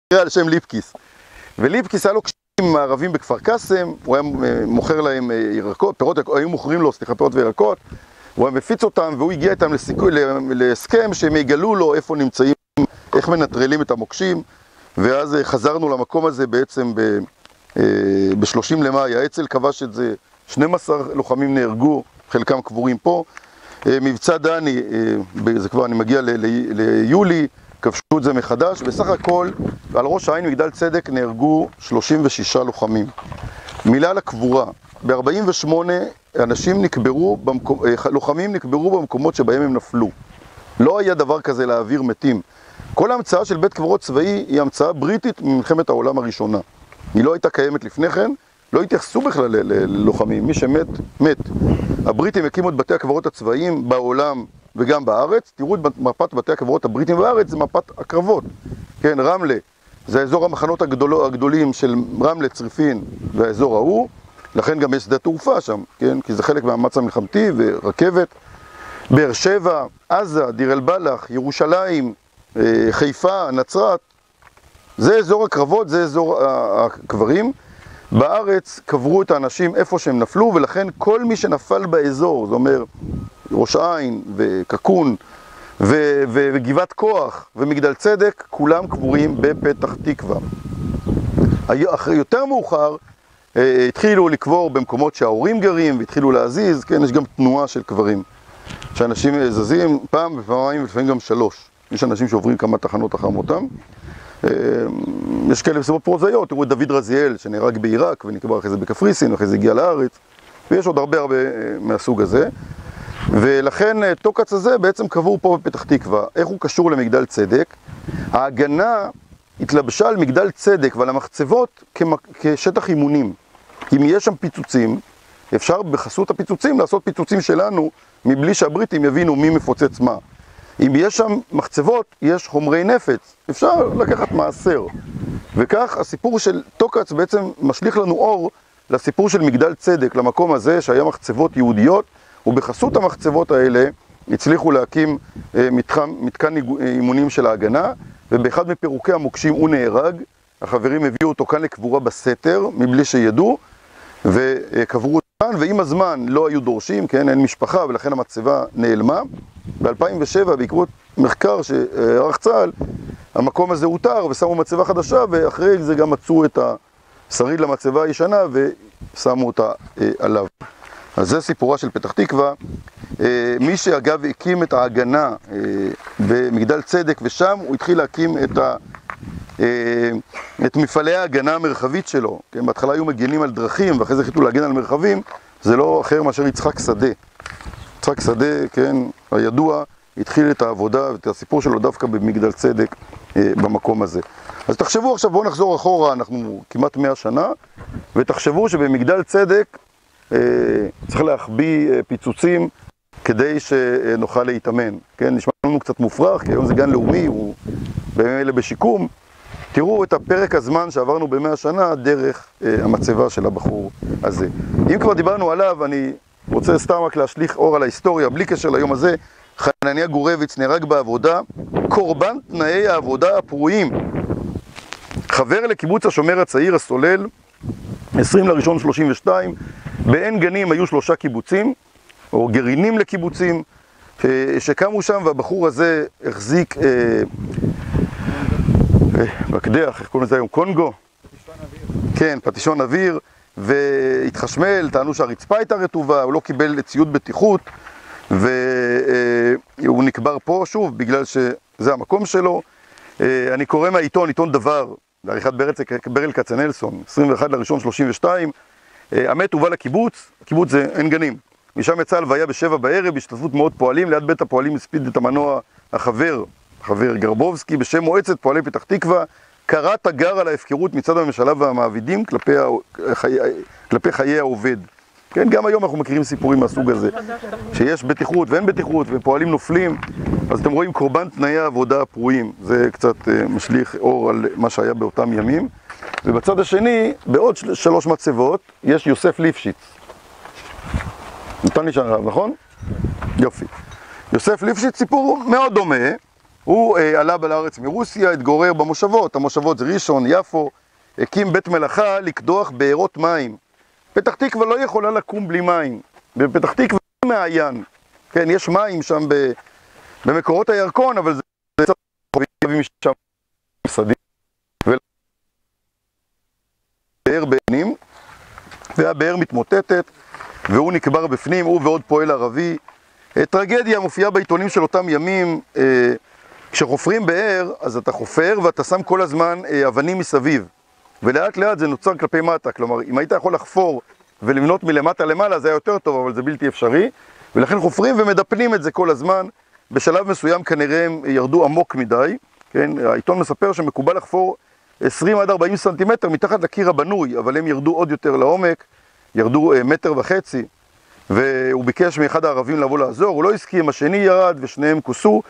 על שם ליפקיס. וליפקיס היה לו קשרים מערבים בכפר קאסם, הוא היה מוכר להם ירקות, פירות, היו מוכרים לו, פירות וירקות, הוא היה מפיץ אותם, והוא הגיע איתם להסכם שהם יגלו לו איפה נמצאים, איך מנטרלים את המוקשים, ואז חזרנו למקום הזה בעצם ב-30 למאי, האצ"ל כבש את זה, 12 לוחמים נהרגו, חלקם קבורים פה, מבצע דני, זה כבר אני מגיע ליולי, כבשו את זה מחדש, בסך הכל על ראש העין מגדל צדק נהרגו 36 לוחמים. מילה לקבורה, ב-48 לוחמים נקברו במקומות שבהם הם נפלו. לא היה דבר כזה להעביר מתים. כל ההמצאה של בית קברות צבאי היא המצאה בריטית ממלחמת העולם הראשונה. היא לא הייתה קיימת לפני כן, לא התייחסו בכלל ללוחמים, מי שמת, מת. הבריטים הקימו את בתי הקברות הצבאיים בעולם וגם בארץ. תראו את מפת בתי הקברות הבריטים בארץ, זה מפת הקרבות. כן, רמלה, זה האזור המחנות הגדולים של רמלה, צריפין והאזור ההוא. לכן גם יש שדה תעופה שם, כן? כי זה חלק מהמאמץ המלחמתי ורכבת. באר שבע, עזה, דיר אל בלח, ירושלים, חיפה, נצרת. זה אזור הקרבות, זה אזור הקברים. בארץ קברו את האנשים איפה שהם נפלו, ולכן כל מי שנפל באזור, זאת אומרת, ראש העין וקקון וגבעת כוח ומגדל צדק, כולם קבורים בפתח תקווה. יותר מאוחר התחילו לקבור במקומות שההורים גרים והתחילו להזיז, כן, יש גם תנועה של קברים שאנשים זזים פעם ופעמיים ולפעמים גם 3. יש אנשים שעוברים כמה תחנות אחר מותם. יש כאלה בסיבות פרוזאיות, תראו את דוד רזיאל שנהרג בעיראק ונקבר אחרי זה בקפריסין ואחרי זה הגיע לארץ, ויש עוד הרבה מהסוג הזה. ולכן תוקץ הזה בעצם קבור פה בפתח תקווה. איך הוא קשור למגדל צדק? ההגנה התלבשה על מגדל צדק ועל המחצבות כשטח אימונים. אם יש שם פיצוצים, אפשר בחסות הפיצוצים לעשות פיצוצים שלנו מבלי שהבריטים יבינו מי מפוצץ מה. אם יש שם מחצבות, יש חומרי נפץ, אפשר לקחת מעשר. וכך הסיפור של תוקץ בעצם משליך לנו אור לסיפור של מגדל צדק, למקום הזה שהיה מחצבות יהודיות, ובחסות המחצבות האלה הצליחו להקים מתקן אימונים של ההגנה, ובאחד מפירוקי המוקשים הוא נהרג, החברים הביאו אותו כאן לקבורה בסתר, מבלי שידעו, וקברו אותו כאן, ועם הזמן לא היו דורשים, כן, אין משפחה, ולכן המצבה נעלמה. ב-2007, בעקבות מחקר שערך צה"ל, המקום הזה הותר ושמו מצבה חדשה, ואחרי זה גם מצאו את השריד למצבה הישנה ושמו אותה עליו. אז זה סיפורה של פתח תקווה. מי שאגב הקים את ההגנה במגדל צדק, ושם הוא התחיל להקים את מפעלי ההגנה המרחבית שלו. כן, בהתחלה היו מגינים על דרכים, ואחרי זה החליטו להגן על מרחבים. זה לא אחר מאשר יצחק שדה. יצחק שדה, כן, הידוע, התחיל את העבודה ואת הסיפור שלו דווקא במגדל צדק במקום הזה. אז תחשבו עכשיו, בואו נחזור אחורה, אנחנו כמעט 100 שנה, ותחשבו שבמגדל צדק צריך להחביא פיצוצים כדי שנוכל להתאמן. כן, נשמע לנו קצת מופרך, כי היום זה גן לאומי, הוא בימים אלה בשיקום. תראו את הפרק הזמן שעברנו ב100 שנה דרך המצבה של הבחור הזה. אם כבר דיברנו עליו, אני רוצה סתם רק להשליך אור על ההיסטוריה, בלי קשר ליום הזה. חנניה גורביץ נהרג בעבודה, קורבן תנאי העבודה הפרועים. חבר לקיבוץ השומר הצעיר הסולל, 20/1/32, בעין גנים היו 3 קיבוצים, או גרעינים לקיבוצים, שקמו שם, והבחור הזה החזיק בקדח, איך קוראים לזה היום? קונגו? פטישון אוויר. כן, פטישון אוויר, והתחשמל, טענו שהרצפה הייתה רטובה, הוא לא קיבל ציוד בטיחות, והוא נקבר פה שוב, בגלל שזה המקום שלו. אני קורא מהעיתון, עיתון דבר, לעריכת ברל כצנלסון, 21/1/32, המת הובא לקיבוץ, הקיבוץ זה עין גנים. משם יצא הלוויה ב7 בערב, בהשתתפות מאות פועלים, ליד בית הפועלים הספיד את המנוע החבר גרבובסקי, בשם מועצת פועלי פתח תקווה, קרא תגר על ההפקרות מצד הממשלה והמעבידים כלפי חיי העובד. כן, גם היום אנחנו מכירים סיפורים מהסוג הזה, שיש בטיחות ואין בטיחות ופועלים נופלים. אז אתם רואים קורבן תנאי העבודה הפרועים, זה קצת משליך אור על מה שהיה באותם ימים. ובצד השני, בעוד 3 מצבות, יש יוסף ליפשיץ. נתן לי שם, נכון? יופי. יוסף ליפשיץ, סיפור מאוד דומה, הוא עלה לארץ מרוסיה, התגורר במושבות, המושבות זה ראשון, יפו, הקים בית מלאכה לקדוח בארות מים. פתח תקווה לא יכולה לקום בלי מים, בפתח תקווה מעיין, כן, יש מים שם במקורות הירקון, אבל זה צריך להביא משם מסדים, ובאר בעינים, והבאר מתמוטטת, והוא נקבר בפנים, הוא ועוד פועל ערבי. טרגדיה מופיעה בעיתונים של אותם ימים, כשחופרים באר, אז אתה חופר ואתה שם כל הזמן אבנים מסביב, ולאט לאט זה נוצר כלפי מטה, כלומר, אם היית יכול לחפור ולבנות מלמטה למעלה, זה היה יותר טוב, אבל זה בלתי אפשרי, ולכן חופרים ומדפנים את זה כל הזמן. בשלב מסוים כנראה הם ירדו עמוק מדי, כן? העיתון מספר שמקובל לחפור 20 עד 40 סנטימטר מתחת לקיר הבנוי, אבל הם ירדו עוד יותר לעומק, ירדו 1.5 מטר, והוא ביקש מאחד הערבים לבוא לעזור, הוא לא הסכים, השני ירד ושניהם כוסו.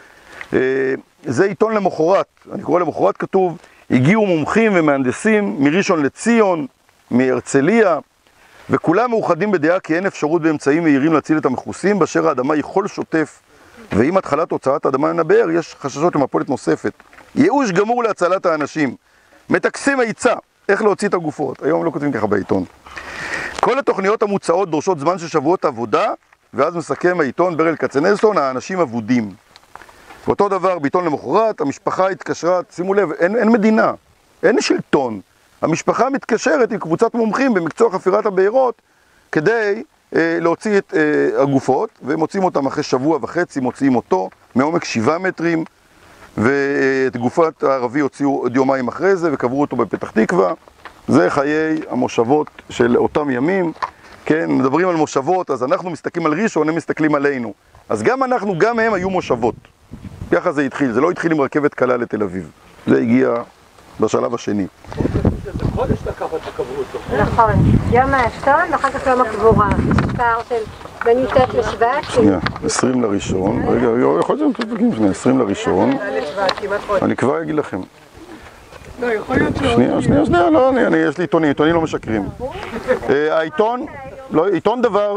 זה עיתון למחרת, אני קורא למחרת, כתוב, הגיעו מומחים ומהנדסים מראשון לציון, מהרצליה, וכולם מאוחדים בדעה כי אין אפשרות באמצעים מהירים להציל את המכוסים, באשר האדמה היא חול שוטף, ועם התחלת הוצאת האדמה מן הבאר, יש חששות למפולת נוספת. ייאוש גמור להצלת האנשים. מטכסים היצע, איך להוציא את הגופות. היום לא כותבים ככה בעיתון. כל התוכניות המוצעות דורשות זמן של שבועות עבודה, ואז מסכם העיתון ברל כצנלסון, האנשים אבודים. ואותו דבר בעיתון למחרת, המשפחה התקשרה, שימו לב, אין מדינה, אין שלטון. המשפחה מתקשרת עם קבוצת מומחים במקצוע חפירת הבארות, כדי להוציא את הגופות, ומוצאים אותם אחרי שבוע וחצי, מוציאים אותו מעומק 7 מטרים, ואת גופת הערבי הוציאו עוד יומיים אחרי זה, וקברו אותו בפתח תקווה. זה חיי המושבות של אותם ימים, כן, מדברים על מושבות, אז אנחנו מסתכלים על ראשון, הם מסתכלים עלינו. אז גם אנחנו, גם הם היו מושבות. ככה זה התחיל, זה לא התחיל עם רכבת קלה לתל אביב. זה הגיע בשלב השני. זה חודש לקחת לקברו אותו. נכון, יום האסון ואחר כך יום הקבורה. מספר של בין י"ט לשבט. שנייה, 20 לראשון. רגע, יכול להיות שאתם תפקים שנייה, 20 לראשון. אני כבר אגיד לכם. לא, יכול להיות שנייה, לא, יש לי עיתונים לא משקרים. העיתון, לא, עיתון דבר...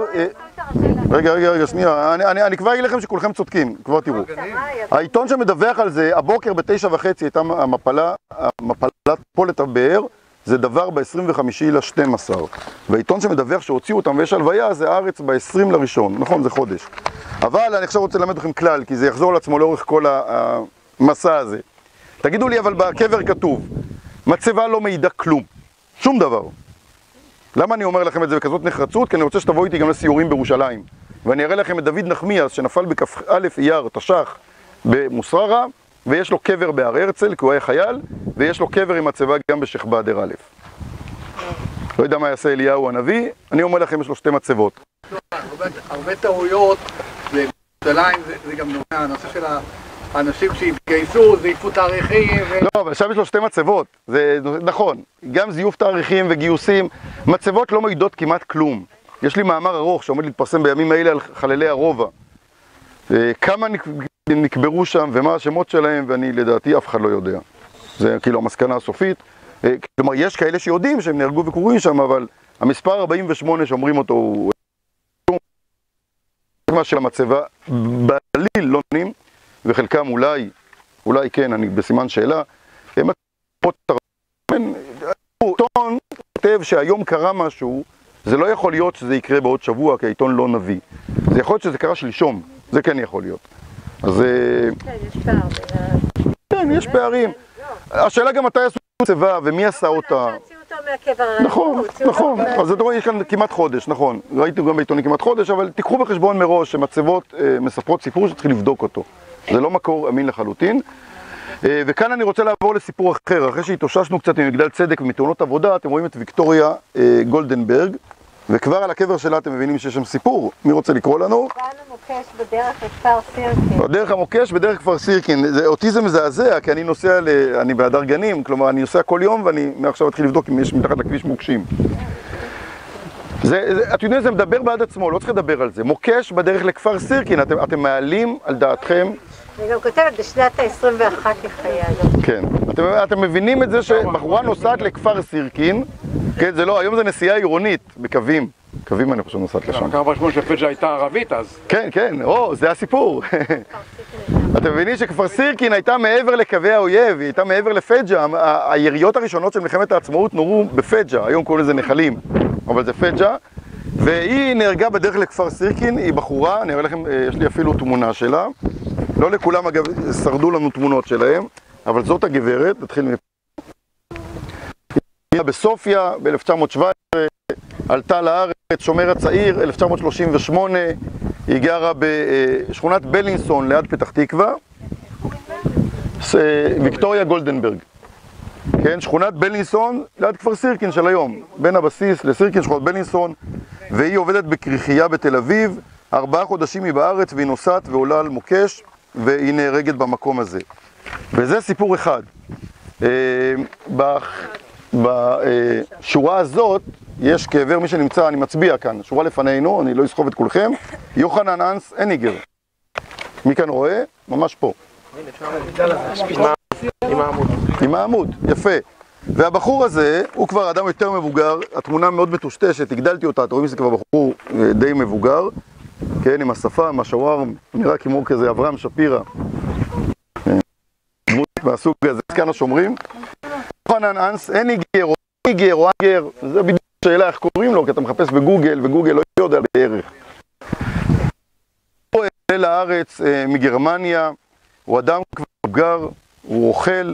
רגע, שנייה, אני כבר אגיד לכם שכולכם צודקים, כבר תראו. העיתון שמדווח על זה, הבוקר ב9:30 הייתה המפלת פולת הבאר, זה דבר ב-25/12. והעיתון שמדווח שהוציאו אותם ויש הלוויה, זה הארץ ב-20 לראשון, נכון, זה חודש. אבל אני עכשיו רוצה ללמד לכם כלל, כי זה יחזור על עצמו לאורך כל המסע הזה. תגידו לי, אבל בקבר כתוב, מצבה לא מעידה כלום, שום דבר. למה אני אומר לכם את זה בכזאת נחרצות? כי אני רוצה שתבואו איתי גם לסיורים בירושלים. ואני אראה לכם את דוד נחמיאס שנפל בכ"א אייר תש"ח במוסררה, ויש לו קבר בהר הרצל, כי הוא היה חייל, ויש לו קבר עם מצבה גם בשייח' באדר א'. לא יודע מה יעשה אליהו הנביא, אני אומר לכם, יש לו 2 מצבות. הרבה טעויות, בירושלים זה גם נובע, הנושא של האנשים שהתגייסו, זייפו תאריכים לא, אבל עכשיו יש לו 2 מצבות, זה נכון, גם זיוף תאריכים וגיוסים, מצבות לא מעידות כמעט כלום. יש לי מאמר ארוך שעומד להתפרסם בימים האלה על חללי הרובע. כמה נקברו שם ומה השמות שלהם, ואני לדעתי אף אחד לא יודע. זה כאילו המסקנה הסופית. כלומר, יש כאלה שיודעים שהם נהרגו וקורים שם, אבל המספר 48 שאומרים אותו הוא... מה של המצבה בעליל לא נעים, וחלקם אולי כן, אני בסימן שאלה, הם העיתון כותב שהיום קרה משהו, זה לא יכול להיות שזה יקרה בעוד שבוע, כי העיתון לא נביא. זה יכול להיות שזה קרה שלשום, זה כן יכול להיות. אז... כן, יש פער. כן, יש פערים. השאלה גם מתי עשו מצבה ומי עשה אותה. נכון, אז אתה רואה, יש כאן כמעט חודש, נכון. ראיתי גם בעיתונים כמעט חודש, אבל תיקחו בחשבון מראש שמצבות מספרות סיפור שצריכים לבדוק אותו. זה לא מקור אמין לחלוטין. וכאן אני רוצה לעבור לסיפור אחר. אחרי שהתאוששנו קצת ממגדל צדק ומתאונות עבודה, אתם רואים את ויקטוריה גולדנברג, וכבר על הקבר שלה אתם מבינים שיש שם סיפור. מי רוצה לקרוא לנו? גן המוקש בדרך לכפר סירקין. בדרך המוקש בדרך כפר סירקין. אותי זה מזעזע, כי אני נוסע, אני בהדר גנים, כלומר אני נוסע כל יום ואני מעכשיו אתחיל לבדוק אם יש מתחת לכביש מוקשים. את יודעים, זה מדבר בעד עצמו, לא צריך לדבר על זה. מוקש בדרך לכפר סירקין, אתם מעלים על דעתכם. אני גם כותבת בשנת ה-21 לחיי היום. כן, אתם מבינים את זה שבחורה נוסעת לכפר סירקין, כן, זה לא, היום זה נסיעה עירונית, בקווים. קווים אני חושב נוסעת לשם. כמה בשמון שפג'ה הייתה ערבית אז. כן, זה הסיפור. אתם מבינים שכפר סירקין הייתה מעבר לקווי האויב, היא הייתה מעבר לפג'ה. היריות הראשונות של מלחמת העצמאות נורו בפג'ה, היום קוראים לזה נחלים, אבל זה פג'ה. והיא נהרגה בדרך לכפר סירקין, היא בחורה, אני אראה לכם, יש לי אפילו תמונה שלה. לא לכולם אגב שרדו לנו תמונות שלהם, אבל זאת הגברת, נתחיל מפה. היא בסופיה ב-1917, עלתה לארץ, שומר הצעיר, 1938, היא גרה בשכונת בלינסון ליד פתח תקווה, ויקטוריה גולדנברג. כן, שכונת בלינסון ליד כפר סירקין של היום, בין הבסיס לסירקין, שכונת בלינסון, והיא עובדת בכריכייה בתל אביב, 4 חודשים היא בארץ והיא נוסעת ועולה על מוקש, והיא נהרגת במקום הזה. וזה סיפור אחד. בשורה הזאת יש קבר, מי שנמצא, אני מצביע כאן, שורה לפנינו, אני לא אסחוב את כולכם, יוחנן אנס אניגר. מי כאן רואה? ממש פה. עם העמוד, יפה. והבחור הזה, הוא כבר אדם יותר מבוגר, התמונה מאוד מטושטשת, הגדלתי אותה, אתם רואים שזה כבר בחור די מבוגר, כן, עם השפה, עם השווארם, נראה כמו כזה אברהם שפירא. דמות מהסוג הזה, כאן השומרים. יוחנן אנס אניגר, או אניגר, או אניגר, זה בדיוק שאלה איך קוראים לו, כי אתה מחפש בגוגל, וגוגל לא יודע בערך. הוא עולה לארץ מגרמניה, הוא אדם כבר מבוגר, הוא אוכל,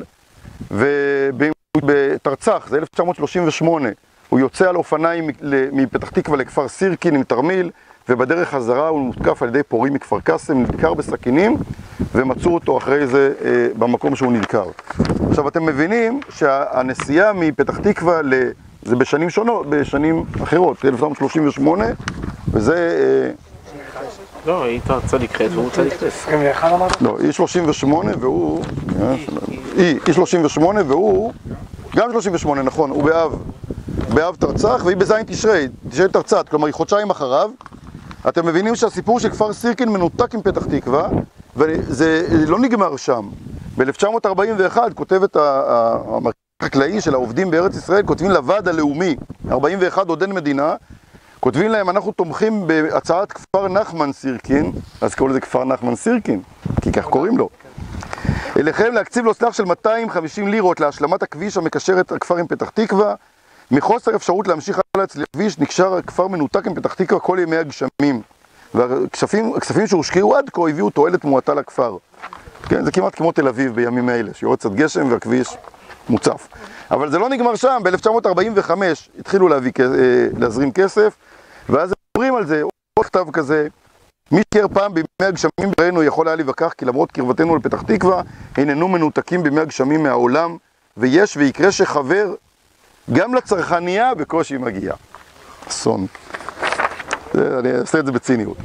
ובתרצח, זה 1938, הוא יוצא על אופניים מפתח תקווה לכפר סירקין עם תרמיל, ובדרך חזרה הוא מותקף על ידי פורעים מכפר קאסם, נדקר בסכינים, ומצאו אותו אחרי זה במקום שהוא נדקר. עכשיו אתם מבינים שהנסיעה מפתח תקווה זה בשנים שונות, בשנים אחרות, 1938, וזה... לא, היא צדיק ח' והוא צדיק ח'. 21 אמרת? לא, היא 38 והוא... היא 38 והוא... גם 38, נכון, הוא באב תרצח, והיא בזין תשרי תרצת, כלומר היא חודשיים אחריו. אתם מבינים שהסיפור של כפר סירקין מנותק עם פתח תקווה, וזה לא נגמר שם. ב-1941 כותבת המרכז החקלאי של העובדים בארץ ישראל, כותבים לוועד הלאומי, 41 עוד אין מדינה, כותבים להם, אנחנו תומכים בהצעת כפר נחמן סירקין, אז קראו לזה כפר נחמן סירקין, כי כך קוראים לו. אליכם להקציב לו סך של 250 לירות להשלמת הכביש המקשר את הכפר עם פתח תקווה. מחוסר אפשרות להמשיך הלאה אצל הכביש, נקשר הכפר מנותק עם פתח תקווה כל ימי הגשמים. והכספים שהושקעו עד כה הביאו תועלת מועטה לכפר. כן, זה כמעט כמו תל אביב בימים האלה, שיורד קצת גשם והכביש מוצף. אבל זה לא נגמר שם, ב-1945 התחילו להזרים כסף, ואז הם אומרים על זה, עוד כתב כזה, מי שיקר פעם בימי הגשמים בראינו יכול היה לבקח, כי למרות קרבתנו לפתח תקווה, הננו מנותקים בימי הגשמים מהעולם, ויש ויקרה שחבר גם לצרכניה בקושי מגיע. אסון. אני אעשה את זה בציניות.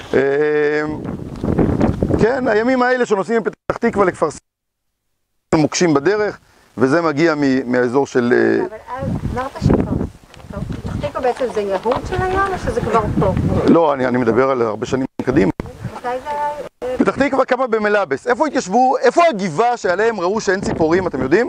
כן, הימים האלה שנוסעים מפתח תקווה לכפר סירקין מוקשים בדרך, וזה מגיע מהאזור של... אבל אז אמרת שפתח תקווה בעצם זה יהוד של היום, או שזה כבר פה? לא, אני מדבר על הרבה שנים קדימה. מתי זה... פתח תקווה קמה במלאבס. איפה התיישבו, איפה הגבעה שעליהם ראו שאין ציפורים, אתם יודעים?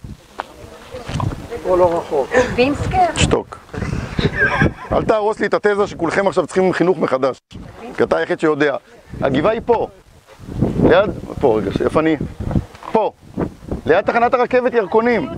פה לא רחוק. בינסקר? שתוק. אל תהרוס לי את התזה שכולכם עכשיו צריכים חינוך מחדש. כי אתה היחיד שיודע. הגבעה היא פה. ליד... פה רגע, איפה אני? פה. ליד תחנת הרכבת ירקונים.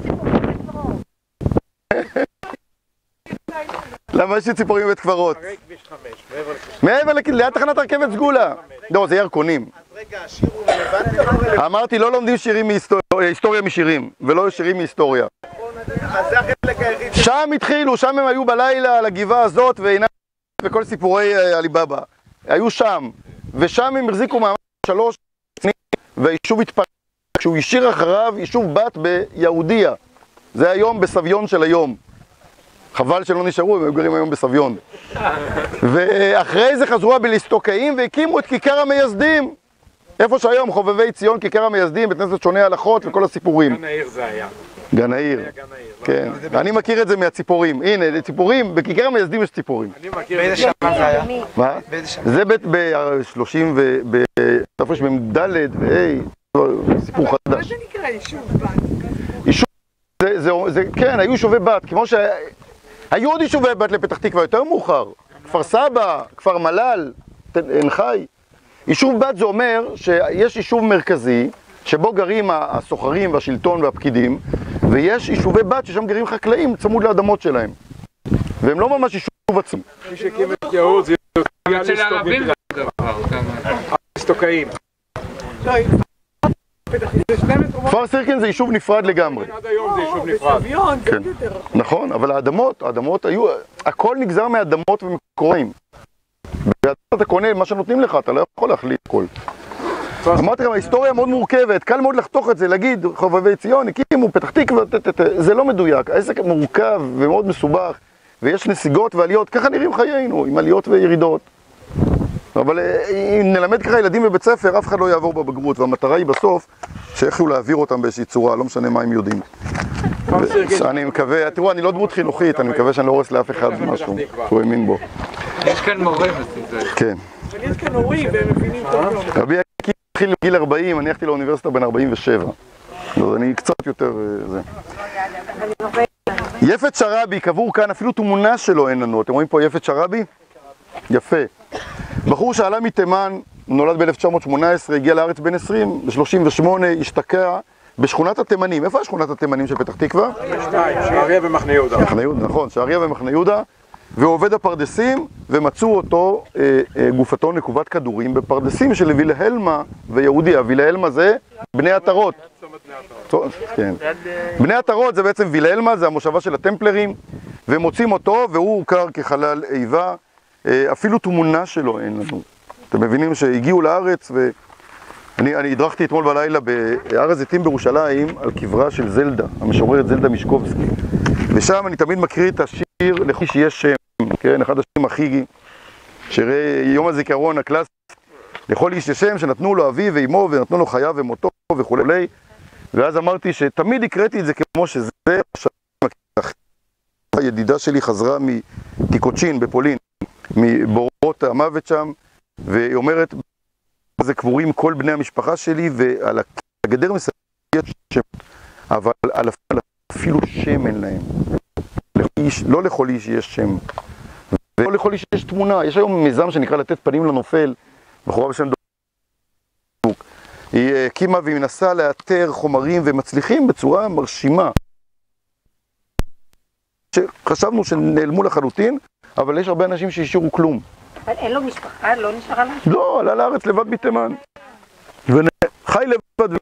למה יש לי ציפורים בבית קברות? מעבר ליד תחנת הרכבת סגולה. לא, זה ירקונים. אז רגע, השיר הוא רלוונטי? אמרתי, לא לומדים שירים היסטוריה משירים, ולא שירים מהיסטוריה. אז זה החלק היחיד. שם התחילו, שם הם היו בלילה על הגבעה הזאת, וכל סיפורי עליבאבא. היו שם, ושם הם החזיקו מעמד 3 שנים, והיישוב התפרק. כשהוא השאיר אחריו יישוב בת ביהודיה. זה היום בסביון של היום. חבל שלא נשארו, הם היו גרים היום בסביון. ואחרי זה חזרו הבליסטוקאים והקימו את כיכר המייסדים. איפה שהיום חובבי ציון, כיכר המייסדים, בית כנסת שונה הלכות וכל הסיפורים. גן העיר זה היה. גן העיר. כן. אני מכיר את זה מהציפורים. הנה, ציפורים, בכיכר המייסדים יש ציפורים. אני מכיר. באיזה שנה זה היה? מה? זה ב-30 תפרש במדלת סיפור חדש. מה זה נקרא יישוב בת? יישוב, זה, כן, היו יישובי בת, כמו היו עוד יישובי בת לפתח תקווה יותר מאוחר. כפר סבא, כפר מלל, עין חי. יישוב בת זה אומר שיש יישוב מרכזי, שבו גרים הסוחרים והשלטון והפקידים, ויש יישובי בת ששם גרים חקלאים צמוד לאדמות שלהם. והם לא ממש יישוב עצום. מי שהקים את יהוד זה סטוקאים. כפר סירקין זה יישוב נפרד לגמרי. עד היום זה יישוב נפרד. כן. נכון, אבל האדמות היו, הכל נגזר מאדמות ומקוראים. באדמות אתה קונה מה שנותנים לך, אתה לא יכול להחליט הכל. אמרתי לכם, ההיסטוריה מאוד מורכבת, קל מאוד לחתוך את זה, להגיד חובבי ציון, הקימו פתח תקווה, זה לא מדויק, העסק מורכב ומאוד מסובך, ויש נסיגות ועליות, ככה נראים חיינו, עם עליות וירידות. אבל אם נלמד ככה ילדים בבית ספר, אף אחד לא יעבור בבגרות, והמטרה היא בסוף שיכולו להעביר אותם באיזושהי צורה, לא משנה מה הם יודעים. אני מקווה, תראו, אני לא דמות חינוכית, אני מקווה שאני לא הורס לאף אחד משהו, הוא האמין בו. יש כאן מורה בסדר. כן. אבל יש כאן הורים והם מבינים טוב. רבי עקיבא התחיל בגיל 40, אני הלכתי לאוניברסיטה בן 47. אז אני קצת יותר זה. יפת שרעבי, קבור כאן, אפילו תמונה שלו אין לנו. אתם רואים פה יפת שרעבי? יפה. בחור שעלה מתימן, נולד ב-1918, הגיע לארץ בן 20, ב-38, השתקע בשכונת התימנים. איפה השכונת התימנים של פתח תקווה? שעריה ומחנה יהודה. מחנה יהודה, נכון, שעריה ומחנה יהודה. ועובד הפרדסים, ומצאו אותו, גופתו נקובת כדורים, בפרדסים של וילהלמה ויהודיה. וילהלמה זה בני עטרות. כן. בני עטרות זה בעצם וילהלמה, זה המושבה של הטמפלרים, ומוצאים אותו, והוא הוכר כחלל איבה. אפילו תמונה שלו אין לנו. אתם מבינים שהגיעו לארץ, ואני הדרכתי אתמול בלילה בהר הזיתים בירושלים, על קברה של זלדה, המשוררת זלדה מישקובסקי. ושם אני תמיד מקריא את השיר "לכל איש יש שם", כן? אחד השירים הכי שירי יום הזיכרון הקלאסי. לכל איש יש שם שנתנו לו אביו ואמו ונתנו לו חייו ומותו וכו'. ואז אמרתי שתמיד הקראתי את זה כמו שזה. הידידה שלי חזרה מתיקוצ'ין בפולין, מבורות המוות שם, והיא אומרת, זה קבורים כל בני המשפחה שלי, ועל הגדר מסביב יש שם, אבל אפילו שם אין להם. לא לכל איש יש שם, ולא לכל איש יש תמונה. יש היום מיזם שנקרא לתת פנים לנופל, בחורה בשם דוק. היא הקימה והיא מנסה לאתר חומרים ומצליחים בצורה מרשימה. שחשבנו שנעלמו לחלוטין, אבל יש הרבה אנשים שהשאירו כלום. אבל אין לו משפחה? לא נשארה לו? לא, עלה לארץ לבד מתימן. וחי לבד.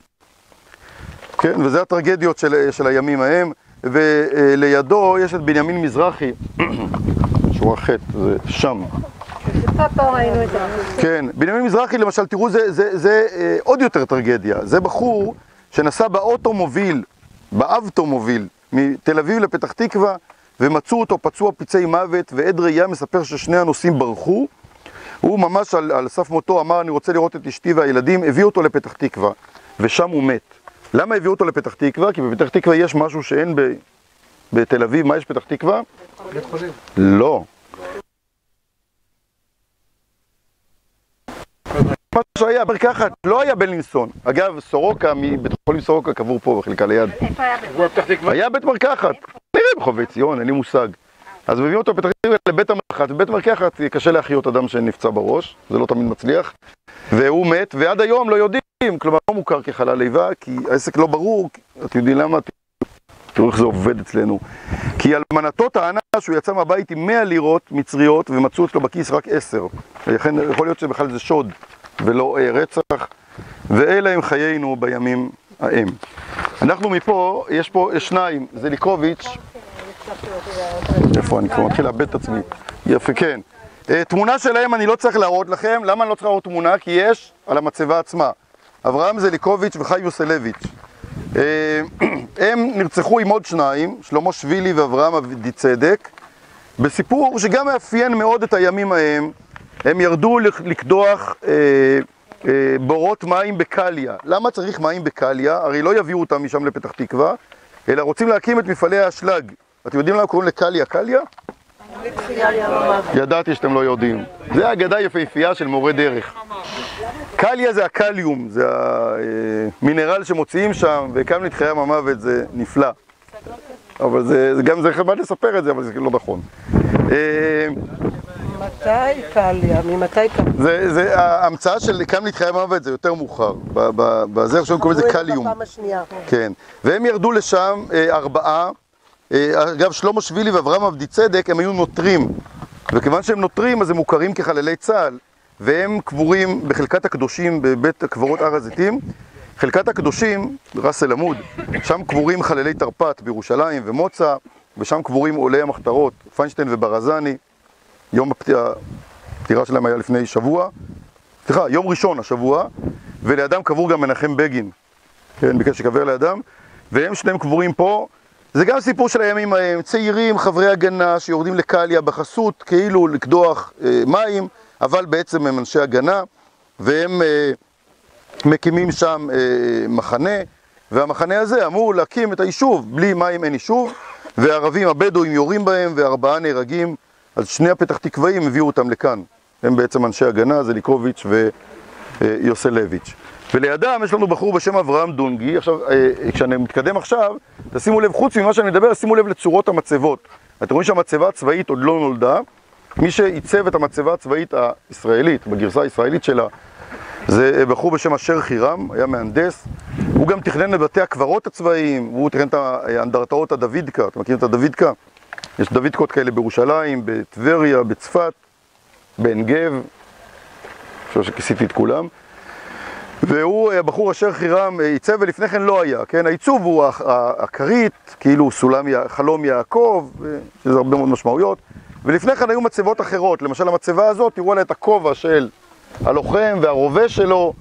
כן, וזה הטרגדיות של הימים ההם. ולידו יש את בנימין מזרחי, שורה ח', זה שם. פה ראינו את זה. כן, בנימין מזרחי למשל, תראו, זה עוד יותר טרגדיה. זה בחור שנסע באוטומוביל, באבטומוביל, מתל אביב לפתח תקווה, ומצאו אותו פצוע פצעי מוות, ועד ראייה מספר ששני הנוסעים ברחו. הוא ממש על סף מותו אמר, אני רוצה לראות את אשתי והילדים, הביא אותו לפתח תקווה, ושם הוא מת. למה הביאו אותו לפתח תקווה? כי בפתח תקווה יש משהו שאין בתל אביב. מה יש בפתח תקווה? בית חולים. לא. מה שהיה, ברקחת, לא היה בלינסון. אגב, סורוקה, מבית חולים סורוקה קבור פה בחלקה ליד. איפה היה בית? היה בית מרקחת. נראה בחובי ציון, אין לי מושג. אז מביאים אותו בפתח תקווה לבית המרקחת, ובית מרקחת קשה להחיות אדם שנפצע בראש, זה לא תמיד מצליח. והוא מת, ועד היום לא יודעים, כלומר לא מוכר כחלל איבה, כי העסק לא ברור, אתם יודעים למה? תראו איך זה עובד אצלנו. כי אלמנתו טענה שהוא יצא מהבית עם 100 לירות מצריות, ומצאו אצלו בכיס רק 10. לכן יכול להיות שבכלל זה שוד, ולא רצח, ואלה הם חיינו בימים ההם. אנחנו מפה, יש פה שניים, זה ליקוביץ'. איפה אני כבר מתחיל לאבד את עצמי. יפה, כן. תמונה שלהם אני לא צריך להראות לכם. למה אני לא צריך להראות תמונה? כי יש על המצבה עצמה. אברהם זליקוביץ' וחי יוסלביץ'. הם נרצחו עם עוד שניים, שלמה שבילי ואברהם אבידי צדק, בסיפור שגם מאפיין מאוד את הימים ההם. הם ירדו לקדוח בורות מים בקליה. למה צריך מים בקליה? הרי לא יביאו אותם משם לפתח תקווה, אלא רוצים להקים את מפעלי האשלג. אתם יודעים למה קוראים לקליה קליה? ידעתי שאתם לא יודעים. זה האגדה יפהפייה של מורה דרך. קליה זה הקליום, זה המינרל שמוציאים שם, והקמנו את חיי המוות, זה נפלא. אבל זה גם זה חבל לספר את זה, אבל זה לא נכון. מתי קליה? ממתי קליה? זה ההמצאה של קם להתחיי מוות, זה יותר מאוחר. בזה עכשיו קוראים לזה קליום. בפעם השנייה. כן. והם ירדו לשם 4. אגב, שלמה שבילי ואברהם עבדי צדק, הם היו נוטרים. וכיוון שהם נוטרים, אז הם מוכרים כחללי צה"ל. והם קבורים בחלקת הקדושים בבית הקברות הר הזיתים. חלקת הקדושים, ראס אל עמוד, שם קבורים חללי תרפ"ט בירושלים ומוצא, ושם קבורים עולי המחתרות, פיינשטיין וברזני. יום הפטירה שלהם היה לפני שבוע, יום ראשון השבוע, ולידם קבור גם מנחם בגין, כן, ביקש שקבר לידם, והם שניהם קבורים פה. זה גם סיפור של הימים ההם, צעירים, חברי הגנה שיורדים לקליה בחסות, כאילו לקדוח מים, אבל בעצם הם אנשי הגנה, והם מקימים שם מחנה, והמחנה הזה אמור להקים את היישוב, בלי מים אין יישוב, והערבים הבדואים יורים בהם, ו4 נהרגים, אז שני הפתח תקוואים הביאו אותם לכאן. הם בעצם אנשי הגנה, זליקוביץ' ויוסלביץ'. ולידם יש לנו בחור בשם אברהם דונגי. עכשיו, כשאני מתקדם עכשיו, תשימו לב, חוץ ממה שאני מדבר, שימו לב לצורות המצבות. אתם רואים שהמצבה הצבאית עוד לא נולדה. מי שעיצב את המצבה הצבאית הישראלית, בגרסה הישראלית שלה, זה בחור בשם אשר חירם, היה מהנדס. הוא גם תכנן לבתי הקברות הצבאיים, והוא תכנן את האנדרטאות הדוידקה. אתם מכירים את הדוידקה? יש דוידקות כאלה בירושלים, בטבריה, בצפת, בעין גב. אני חושב שכיסיתי את כולם. והוא, הבחור אשר חירם, עיצב ולפני כן לא היה, כן? העיצוב הוא הכרית, כאילו סולם חלום יעקב, שזה הרבה מאוד משמעויות. ולפני כן היו מצבות אחרות, למשל המצבה הזאת, תראו עליה את הכובע של הלוחם והרובה שלו.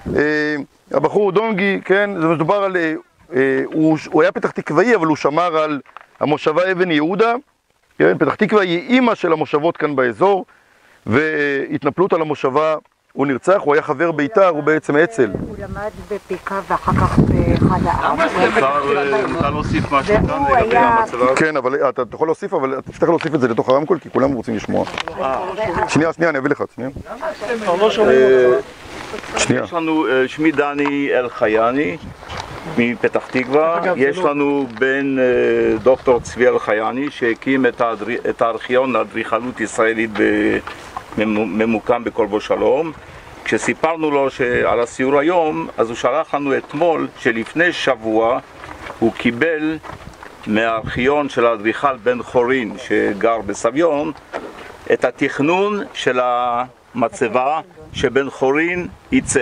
הבחור דונגי, כן? זה מדובר על... הוא היה פתח תקוואי, אבל הוא שמר על המושבה אבן יהודה. כן? פתח תקווה היא אימא של המושבות כאן באזור, והתנפלות על המושבה, הוא נרצח, הוא היה חבר בית"ר, הוא בעצם אצ"ל. הוא למד בפיקה ואחר כך באחד העם. אפשר להוסיף משהו כאן לגבי המצבה? כן, אבל אתה יכול להוסיף, אבל תפתח להוסיף את זה לתוך הרמקול, כי כולם רוצים לשמוע. שנייה, אני אביא לך, שנייה. יש לנו, שמי דני אלחייני מפתח תקווה. יש לנו בן דוקטור צבי אלחייני שהקים את הארכיון לאדריכלות ישראלית ממוקם בכלבו שלום. כשסיפרנו לו על הסיור היום, אז הוא שלח לנו אתמול שלפני שבוע הוא קיבל מהארכיון של האדריכל בן חורין שגר בסביון את התכנון של המצבה שבן חורין עיצב.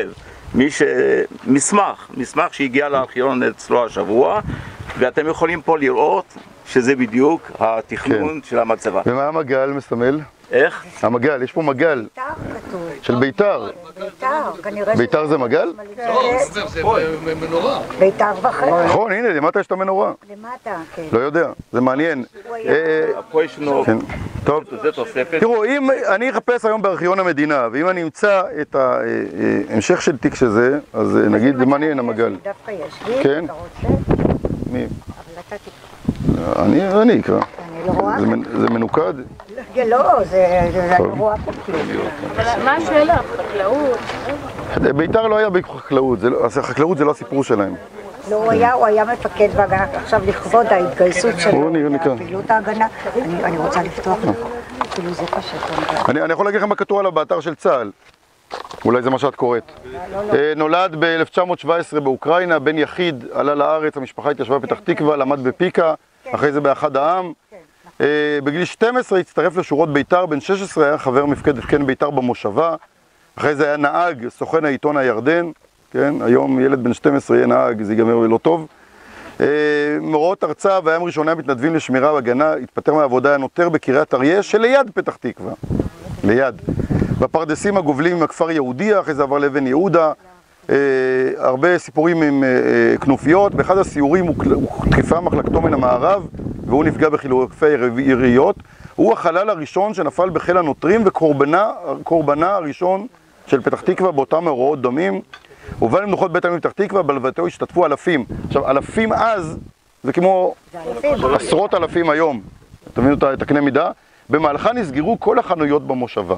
מסמך שהגיע לארכיון אצלו השבוע, ואתם יכולים פה לראות שזה בדיוק התכנון של המצבה. ומה המגל מסמל? איך? המגל, יש פה מגל. בית"ר כתוב. של בית"ר. בית"ר, כנראה... בית"ר זה מגל? זה מנורה. בית"ר וחצי. נכון, הנה, למטה יש את המנורה. למטה, כן. לא יודע, זה מעניין. פה יש לנו... טוב, זה תוספת. תראו, אם אני אחפש היום בארכיון המדינה, ואם אני אמצא את ההמשך של תיק שזה, אז נגיד, זה מעניין המגל. דווקא יש לי, כן? אתה רוצה? מי? אבל אתה תקרא. אני אקרא. אני לא רואה. זה מנוקד? לא, זה אני רואה פה כלום. אבל מה השאלה? חקלאות? בית"ר לא היה בחקלאות, החקלאות זה לא הסיפור שלהם. לא, הוא היה מפקד בהגנה, עכשיו לכבוד ההתגייסות שלו, פעילות ההגנה, אני רוצה לפתוח לך, כאילו זה פשוט. אני יכול להגיד לכם מה כתוב עליו באתר של צה"ל, אולי זה מה שאת קוראת. נולד ב-1917 באוקראינה, בן יחיד, עלה לארץ, המשפחה התיישבה בפתח תקווה, למד בפיקה, אחרי זה באחד העם. בגיל 12 הצטרף לשורות בית"ר, בן 16 היה חבר מפקד כן בית"ר במושבה, אחרי זה היה נהג, סוכן העיתון הירדן, כן? היום ילד בן 12 יהיה נהג, זה ייגמר לא טוב. מאורעות ארצה והים ראשוני המתנדבים לשמירה והגנה, התפטר מהעבודה, היה נותר בקריית אריה שליד פתח תקווה, ליד. בפרדסים הגובלים עם הכפר יהודיה, אחרי זה עבר לאבן יהודה, הרבה סיפורים עם כנופיות. באחד הסיורים הוא תקפה מחלקתו מן המערב, והוא נפגע בחילופי יריות. הוא החלל הראשון שנפל בחיל הנוטרים וקורבנה הראשון של פתח תקווה באותם מאורעות דמים. הובא למנוחות בית העלמין פתח תקווה, בהלווייתו השתתפו אלפים. עכשיו, אלפים אז, זה כמו עשרות אלפים היום. אתם מבינים את הקנה מידה? במהלכה נסגרו כל החנויות במושבה.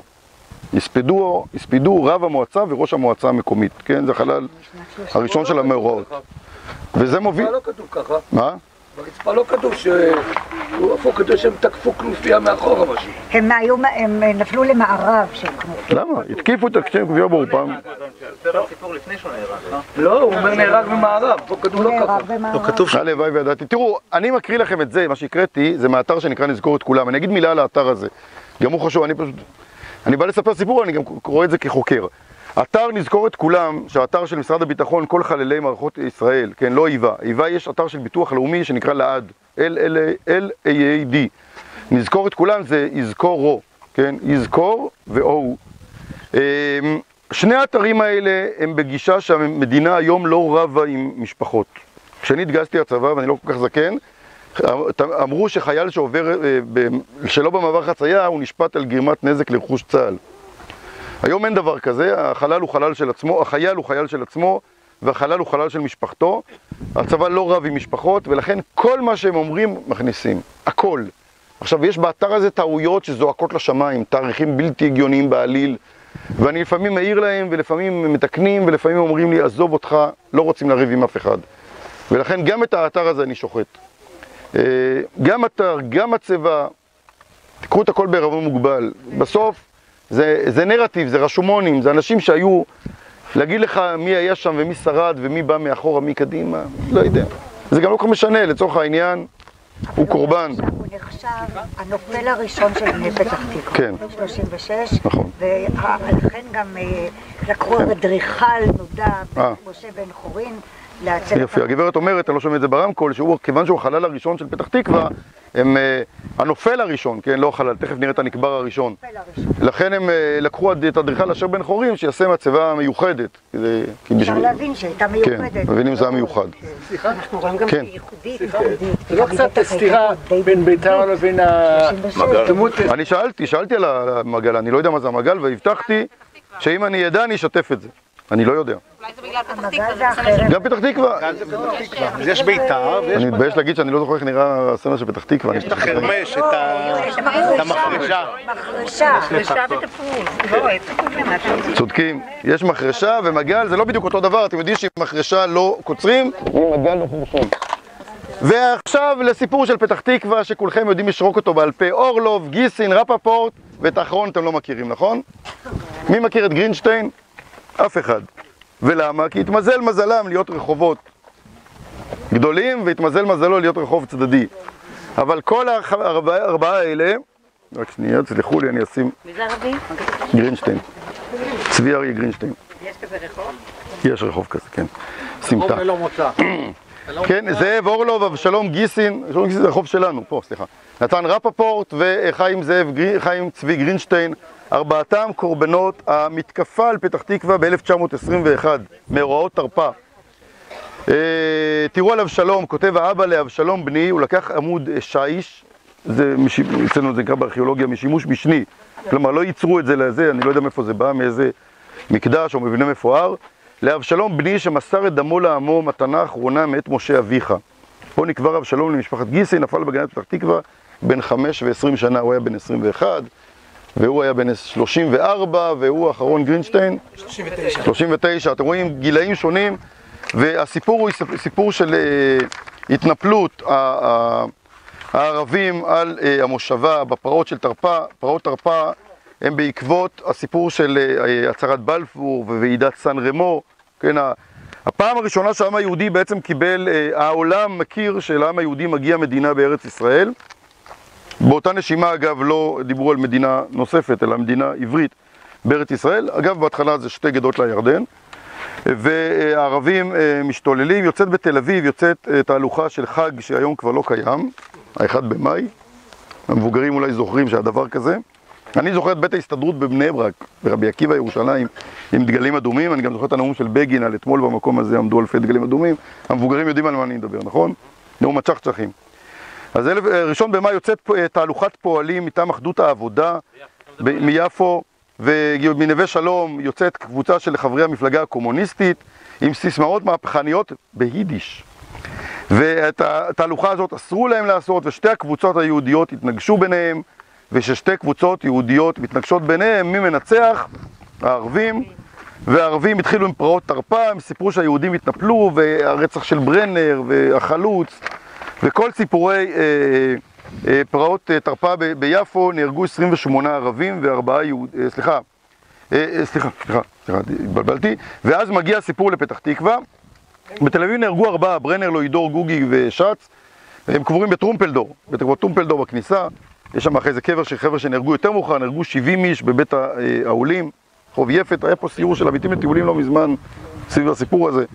הספידו רב המועצה וראש המועצה המקומית, כן? זה החלל הראשון של המאורעות. וזה מוביל... לא כתוב ככה. מה? ברצפה לא כתוב שהוא כתוב שהם תקפו כנופיה מאחורה משהו. הם נפלו למערב של כנופיה. למה? התקיפו את הכנופיה בעורפם. סיפור לפני שהוא נהרג, לא, הוא אומר נהרג במערב, פה כתוב לא ככה. הלוואי וידעתי. תראו, אני מקריא לכם את זה, מה שהקראתי, זה מהאתר שנקרא נזכור את כולם. אני אגיד מילה על האתר הזה. גם הוא חשוב, אני בא לספר סיפור, אני גם קורא את זה כחוקר. אתר נזכור את כולם, שהאתר של משרד הביטחון, כל חללי מערכות ישראל, כן, לא איבה. איבה יש אתר של ביטוח לאומי שנקרא לעד, L-A-A-D. נזכור את כולם זה יזכורו, כן, יזכור ואו. שני האתרים האלה הם בגישה שהמדינה היום לא רבה עם משפחות. כשאני התגייסתי לצבא, ואני לא כל כך זקן, אמרו שחייל שעובר שלא במעבר חצייה, הוא נשפט על גרימת נזק לרכוש צה"ל. היום אין דבר כזה, החייל הוא חייל של עצמו, והחייל הוא חייל של משפחתו. הצבא לא רב עם משפחות, ולכן כל מה שהם אומרים מכניסים, הכל. עכשיו, יש באתר הזה טעויות שזועקות לשמיים, תאריכים בלתי הגיוניים בעליל, ואני לפעמים מעיר להם, ולפעמים מתקנים, ולפעמים אומרים לי, עזוב אותך, לא רוצים לריב עם אף אחד. ולכן גם את האתר הזה אני שוחט. גם אתר, גם הצבא, תקחו את הכל בערבון מוגבל. בסוף, זה נרטיב, זה רשומונים, זה אנשים שהיו, להגיד לך מי היה שם ומי שרד ומי בא מאחורה, מי קדימה, לא יודע. זה גם לא כל משנה, לצורך העניין, הוא קורבן. הוא נחשב הנופל הראשון של בני פתח תקווה. כן. 36. נכון. ולכן גם לקחו אדריכל נודע, משה בן חורין, לעצב. יופי, הגברת אומרת, אני לא שומע את זה ברמקול, כיוון שהוא החלל הראשון של פתח תקווה, הם הנופל הראשון, כן, לא החלל, תכף נראה את הנקבר הראשון. לכן הם לקחו את אדריכל אשר בן חורין, שיעשה מצבה מיוחדת. אפשר להבין שהייתה מיוחדת. כן, מבינים שזה היה מיוחד. סליחה? אנחנו רואים גם ייחודית. זה לא קצת סתירה בין בית"ר לבין הדמות? אני שאלתי על המעגל, אני לא יודע מה זה המעגל, והבטחתי שאם אני ידע, אני אשתף את זה. אני לא יודע. אולי זה בגלל פתח תקווה. גם פתח תקווה. אז יש בית"ר, אני מתבייש להגיד שאני לא זוכר איך נראה הסצנה של פתח תקווה. יש את החרמש, את המחרשה. מחרשה ותפוז. צודקים, יש מחרשה ומגל, זה לא בדיוק אותו דבר, אתם יודעים שעם מחרשה לא קוצרים, עם מגל לא חורשים. ועכשיו לסיפור של פתח תקווה, שכולכם יודעים לשרוק אותו בעל פה, אורלוב, גיסין, רפפורט, ואת האחרון אתם לא מכירים, נכון? מי מכיר את גרינשטיין? אף אחד. ולמה? כי התמזל מזלם להיות רחובות גדולים, והתמזל מזלו להיות רחוב צדדי. אבל כל הארבעה האלה, רק שנייה, תסלחו לי, אני אשים... מי זה ערבי? גרינשטיין. צבי אריה גרינשטיין. יש כזה רחוב? יש רחוב כזה, כן. סמטה. רחוב ללא מוצא. כן, זאב אורלוב, אבשלום גיסין, אבשלום גיסין זה רחוב שלנו, פה, סליחה. נתן רפפורט וחיים צבי גרינשטיין, ארבעתם קורבנות המתקפה על פתח תקווה ב-1921, מאורעות תרפ"א. תראו על אבשלום, כותב האבא לאבשלום בני, הוא לקח עמוד שיש, אצלנו זה נקרא בארכיאולוגיה משימוש משני, כלומר לא ייצרו את זה לזה, אני לא יודע מאיפה זה בא, מאיזה מקדש או מבנה מפואר, לאבשלום בני שמסר את דמו לעמו מתנה אחרונה מאת משה אביך. פה נקבר אבשלום למשפחת גיסי, נפל בגנת פתח תקווה בין 5 ו-20 שנה, הוא היה בן 21, והוא היה בן 34, והוא האחרון גרינשטיין 39. אתם רואים גילאים שונים, והסיפור הוא סיפור של התנפלות הערבים על המושבה בפרעות של תרפ"א. פרעות תרפ"א הם בעקבות הסיפור של הצהרת בלפור וועידת סן רמו. כן, הפעם הראשונה שהעם היהודי בעצם קיבל, העולם מכיר שלעם היהודי מגיע מדינה בארץ ישראל. באותה נשימה, אגב, לא דיברו על מדינה נוספת, אלא מדינה עברית בארץ ישראל. אגב, בהתחלה זה שתי גדות לירדן. והערבים משתוללים. יוצאת בתל אביב, יוצאת תהלוכה של חג שהיום כבר לא קיים, ה-1 במאי. המבוגרים אולי זוכרים שהדבר כזה. אני זוכר את בית ההסתדרות בבני ברק, ברבי עקיבא ירושלים, עם דגלים אדומים. אני גם זוכר את הנאום של בגין על אתמול במקום הזה עמדו אלפי דגלים אדומים. המבוגרים יודעים על מה אני מדבר, נכון? נאום הצ'חצ'חים. אז 1 במאי יוצאת תהלוכת פועלים מטעם אחדות העבודה מיפו, ומנווה שלום יוצאת קבוצה של חברי המפלגה הקומוניסטית עם סיסמאות מהפכניות ביידיש. ואת התהלוכה הזאת אסרו להם לעשות, ושתי הקבוצות היהודיות התנגשו ביניהם, וששתי קבוצות יהודיות מתנגשות ביניהם, מי מנצח? הערבים. והערבים התחילו עם פרעות תרפ"א, הם סיפרו שהיהודים התנפלו, והרצח של ברנר והחלוץ, וכל סיפורי פרעות תרפ"א ביפו נהרגו 28 ערבים וארבעה יהודים, סליחה, התבלבלתי. ואז מגיע הסיפור לפתח תקווה. בתל אביב נהרגו 4, ברנר, לוידור, גוגי ושץ. הם קבורים בטרומפלדור, בתקוות טרומפלדור בכניסה. יש שם אחרי זה קבר של חבר'ה שנהרגו יותר מאוחר, נהרגו 70 איש בבית העולים, חוב יפת. היה פה סיור של אביטים לטיולים לא מזמן סביב הסיפור הזה.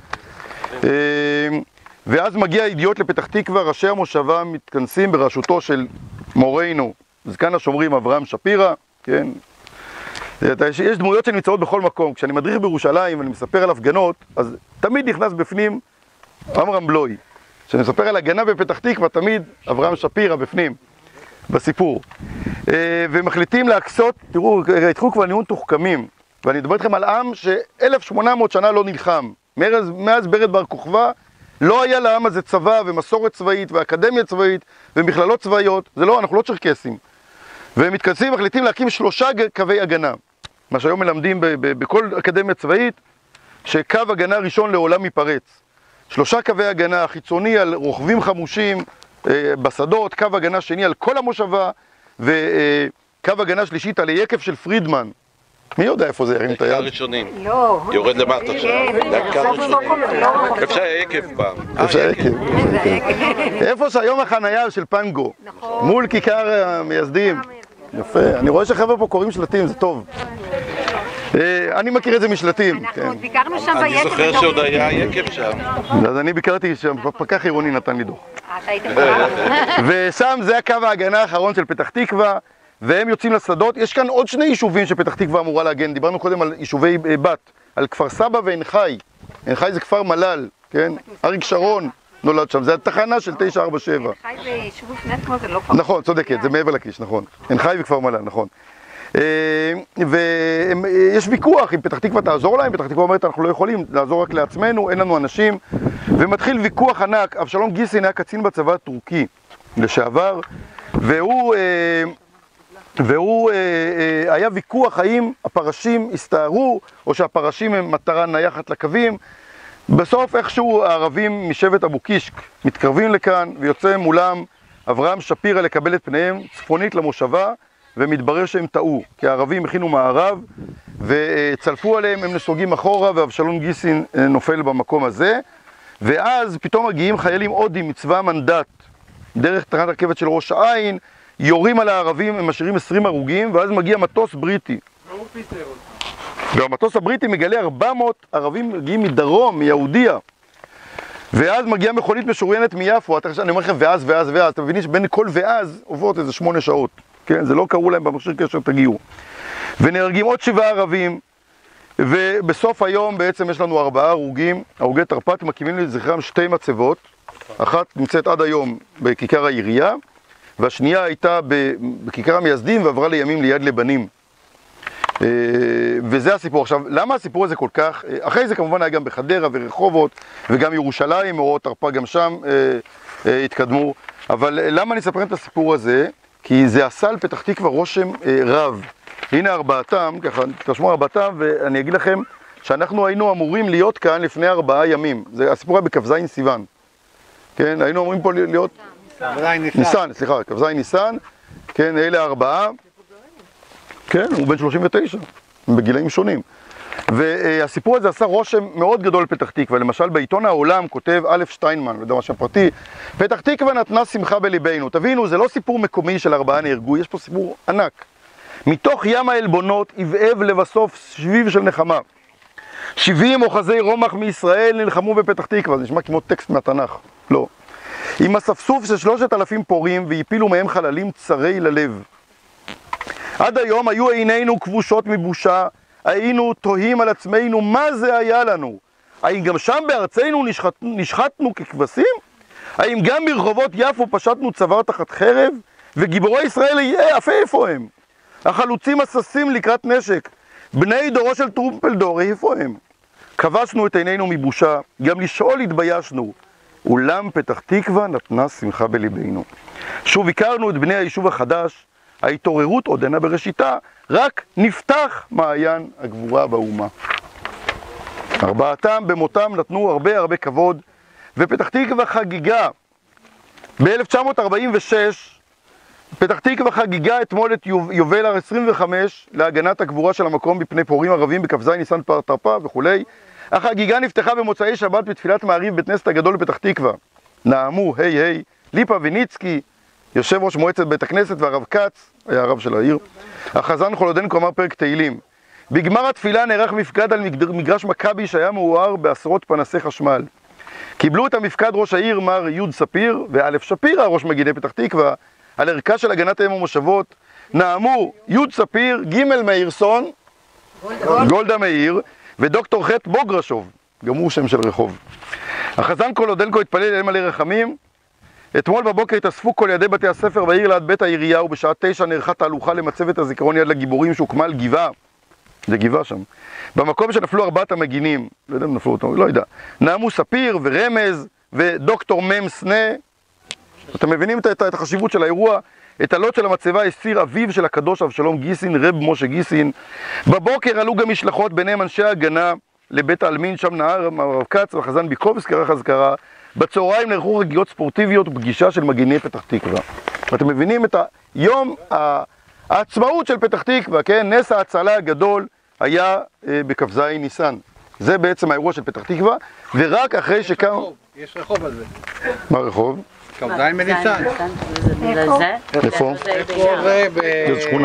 ואז מגיע הידיעות לפתח תקווה, ראשי המושבה מתכנסים בראשותו של מורנו, זקן השומרים אברהם שפירא, כן? יש דמויות שנמצאות בכל מקום. כשאני מדריך בירושלים ואני מספר על הפגנות, אז תמיד נכנס בפנים עמרם בלוי. כשאני מספר על הגנה בפתח תקווה, תמיד אברהם שפירא בפנים, בסיפור. ומחליטים להקסות, תראו, התחילו כבר ניהון תוחכמים, ואני אדבר איתכם על עם ש-1800 שנה לא נלחם. מאז ברד בר כוכבא, לא היה לעם הזה צבא ומסורת צבאית ואקדמיה צבאית ומכללות צבאיות. זה לא, אנחנו לא צ'רקסים. והם מתכנסים ומחליטים להקים 3 קווי הגנה. מה שהיום מלמדים בכל אקדמיה צבאית, שקו הגנה ראשון לעולם ייפרץ. 3 קווי הגנה, חיצוני על רוכבים חמושים בשדות, קו הגנה שני על כל המושבה, וקו הגנה שלישית על היקף של פרידמן. מי יודע איפה זה ירים את היד? ראשונים. לא. יורד למטה שם. אפשר היקף פעם. אפשר היקף. איפה שהיום החנייה של פנגו. מול כיכר המייסדים. יפה. אני רואה שחבר'ה פה קוראים שלטים, זה טוב. אני מכיר את זה משלטים. אנחנו ביקרנו שם ביקף. אני זוכר שעוד היה יקף שם. אז אני ביקרתי שם, פקח עירוני נתן לי דוח. אתה היית פעם. ושם זה הקו ההגנה האחרון של פתח תקווה. והם יוצאים לשדות. יש כאן עוד 2 יישובים שפתח תקווה אמורה להגן. דיברנו קודם על יישובי בת, על כפר סבא ועין חי. עין חי זה כפר מלל, כן? אריק שרון נולד שם, זה התחנה של 947. עין חי ויישוב לפני עצמו זה לא כפר. נכון, צודקת, זה מעבר לכיש, נכון. עין חי וכפר מלל, נכון. ויש ויכוח אם פתח תקווה תעזור להם. פתח תקווה אומרת אנחנו לא יכולים לעזור רק לעצמנו, אין לנו אנשים. ומתחיל ויכוח ענק. אבשלום גיסין היה קצין בצבא הטורקי לשעבר, והוא היה ויכוח האם הפרשים הסתערו או שהפרשים הם מטרה נייחת לקווים. בסוף איכשהו הערבים משבט אבו קישק מתקרבים לכאן ויוצא מולם אברהם שפירא לקבל את פניהם צפונית למושבה, ומתברר שהם טעו כי הערבים הכינו מערב וצלפו עליהם, הם נסוגים אחורה ואבשלום גיסין נופל במקום הזה. ואז פתאום מגיעים חיילים הודים מצבא המנדט דרך תחנת רכבת של ראש העין, יורים על הערבים, הם משאירים 20 הרוגים, ואז מגיע מטוס בריטי. והמטוס הבריטי מגלה 400 ערבים מגיעים מדרום, מיהודיה. ואז מגיעה מכונית משוריינת מיפו. אני אומר לכם ואז, אתם מבינים שבין כל ואז עוברות איזה 8 שעות. כן, זה לא קראו להם במכשיר קשר תגיעו. ונהרגים עוד 7 ערבים, ובסוף היום בעצם יש לנו 4 הרוגים. הרוגי תרפ"ט מקימים לזכרם 2 מצבות. אחת נמצאת עד היום בכיכר העירייה, והשנייה הייתה בכיכר המייסדים ועברה לימים ליד לבנים. וזה הסיפור. עכשיו, למה הסיפור הזה כל כך? אחרי זה כמובן היה גם בחדרה ורחובות, וגם ירושלים, מאורעות תרפ"א גם שם התקדמו. אבל למה אני אספר את הסיפור הזה? כי זה עשה על פתח תקווה רושם רב. הנה 4, ככה, תשמעו 4, ואני אגיד לכם שאנחנו היינו אמורים להיות כאן לפני 4 ימים. הסיפור היה בכ"ז סיוון. כן, היינו אמורים פה להיות... ניסן, סליחה, כ"ז ניסן, כן, אלה 4, כן, הוא בן 39, בגילאים שונים. והסיפור הזה עשה רושם מאוד גדול פתח תקווה. למשל בעיתון העולם כותב א' שטיינמן, לא יודע מה שם פרטי, פתח תקווה נתנה שמחה בליבנו. תבינו, זה לא סיפור מקומי של 4 נהרגו, יש פה סיפור ענק. מתוך ים העלבונות יבעב לבסוף שביב של נחמה. 70 אוחזי רומח מישראל נלחמו בפתח תקווה. זה נשמע כמו טקסט מהתנ"ך, לא. עם אספסוף של 3,000 פורים והפילו מהם חללים צרי ללב. עד היום היו עינינו כבושות מבושה, היינו תוהים על עצמנו מה זה היה לנו. האם גם שם בארצנו נשחטנו ככבשים? האם גם ברחובות יפו פשטנו צוואר תחת חרב? וגיבורי ישראל אף איפה הם? החלוצים הססים לקראת נשק, בני דורו של טרומפלדור, איפה הם? כבשנו את עינינו מבושה, גם לשאול התביישנו. אולם פתח תקווה נתנה שמחה בליבנו. שוב הכרנו את בני היישוב החדש, ההתעוררות עודנה בראשיתה, רק נפתח מעיין הגבורה באומה. 4 במותם נתנו הרבה כבוד, ופתח תקווה חגיגה. ב-1946 פתח תקווה חגיגה אתמול את יובל ה-25 להגנת הגבורה של המקום בפני פורעים ערבים בכ"ז ניסן תרפ"א וכולי. החגיגה נפתחה במוצאי שבת בתפילת מעריב בית כנסת הגדול בפתח תקווה. נאמו היי ליפה וניצקי, יושב ראש מועצת בית הכנסת, והרב כץ, היה הרב של העיר. החזן חולודנקו אמר פרק תהילים. בגמר התפילה נערך מפקד על מגרש מכבי שהיה מאוהר בעשרות פנסי חשמל. קיבלו את המפקד ראש העיר מר יוד ספיר ואלף שפירא, ראש מגיני פתח תקווה, על ערכה של הגנת אם ומושבות. נאמו יוד ספיר, ג' מאירסון, גולדה מאיר, ודוקטור ח' בוגרשוב, גם הוא שם של רחוב. החזן חולודנקו התפלל אליהם מלא רחמים. אתמול בבוקר התאספו כל ידי בתי הספר בעיר ליד בית העירייה, ובשעה 9 נערכה תהלוכה למצבת הזיכרון יד לגיבורים שהוקמה על גבעה. זה גבעה שם. במקום שנפלו 4 המגינים, לא יודע אם נפלו אותו, לא יודע. נאמו ספיר ורמז ודוקטור מם סנה. אתם מבינים את החשיבות של האירוע? את הלוט של המצבה הסיר אביו של הקדוש אבשלום גיסין, רב משה גיסין. בבוקר עלו גם משלחות, ביניהם אנשי ההגנה לבית העלמין, שם נהר הרב כץ והחזן ביקובסקי ערך אזכרה. בצהריים נערכו חגיגות ספורטיביות ופגישה של מגיני פתח תקווה. ואתם מבינים את היום העצמאות של פתח תקווה, כן? נס ההצלה הגדול היה בכ"ז ניסן. זה בעצם האירוע של פתח תקווה, ורק אחרי שקם... יש רחוב על זה. מה רחוב? כ"ז בניסן. איפה? זה שכונה.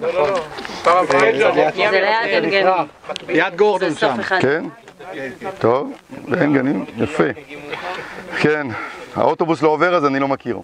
ליד גורדון שם. כן? טוב, ואין גנים, יפה. כן, האוטובוס לא עובר אז אני לא מכיר.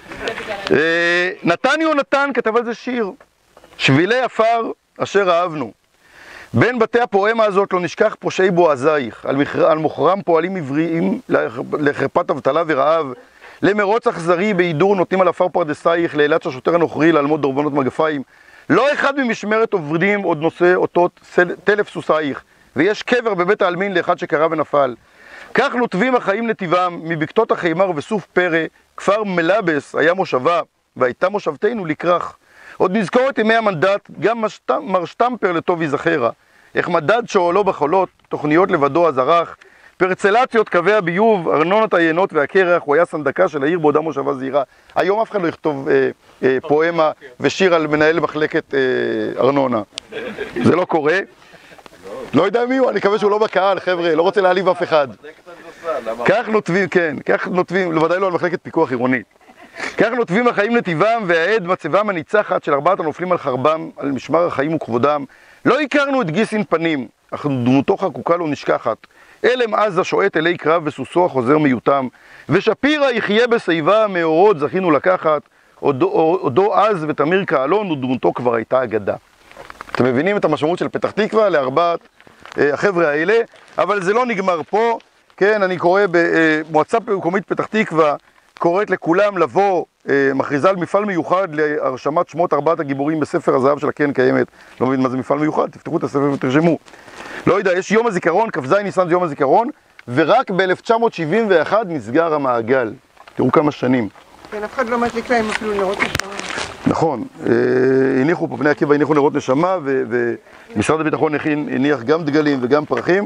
נתן יונתן כתב על זה שיר, שבילי עפר אשר אהבנו. בין בתי הפואמה הזאת לא נשכח פושעי בועזייך, על מוכרם פועלים עבריים לחרפת אבטלה ורעב, למרוץ אכזרי בהידור נותנים על עפר פרדסייך, לאילת השוטר הנוכרי לעלמות דורבנות מגפיים. לא אחד ממשמרת עובדים עוד נושא אותות טלף סוסייך, ויש קבר בבית העלמין לאחד שקרה ונפל. כך נוטבים החיים נתיבם, מבקתות החימר וסוף פרא, כפר מלבס היה מושבה, והייתה מושבתנו לכרך. עוד נזכור את ימי המנדט, גם מר שטמפר לטוב יזכרה. איך מדד שעולו בחולות, תוכניות לבדו הזרח, פרצלציות קווי הביוב, ארנונת היינות והקרח, הוא היה סנדקה של העיר בעודה מושבה זהירה. היום אף אחד לא יכתוב פואמה ושיר על מנהל מחלקת ארנונה. זה לא קורה. לא יודע מי הוא, אני מקווה שהוא לא בקהל, חבר'ה, לא רוצה להעליב אף אחד. כך נוטבים, כן, כך נוטבים, לבוודאי לא על מחלקת פיקוח עירונית. כך נוטבים החיים נתיבם, והעד מצבם הניצחת של 4 הנופלים על חרבם, על משמר החיים וכבודם. לא הכרנו את גיסין פנים, אך דמותו חקוקה לא נשכחת. אלם עזה שועט אלי קרב וסוסו החוזר מיותם, ושפירא יחיה בשיבה מאורות זכינו לקחת, עודו עז ותמיר קהלון ודמותו כבר הייתה אגדה. אתם מבינים את המשמעות של פתח תקווה לארבעת החבר'ה האלה, אבל זה לא נגמר פה. כן, אני קורא במועצה מקומית פתח תקווה, קוראת לכולם לבוא, מכריזה על מפעל מיוחד להרשמת שמות 4 הגיבורים בספר הזהב של הקרן קיימת. לא מבין מה זה מפעל מיוחד, תפתחו את הספר ותרשמו. לא יודע, יש יום הזיכרון, כ"ז ניסן זה יום הזיכרון, ורק ב-1971 נסגר המעגל. תראו כמה שנים. כן, אף אחד לא מדליק להם אפילו נרות נשמה. נכון, הניחו פה, בני עקיבא הניחו נרות נשמה, ומשרד הביטחון הניח גם דגלים וגם פרחים.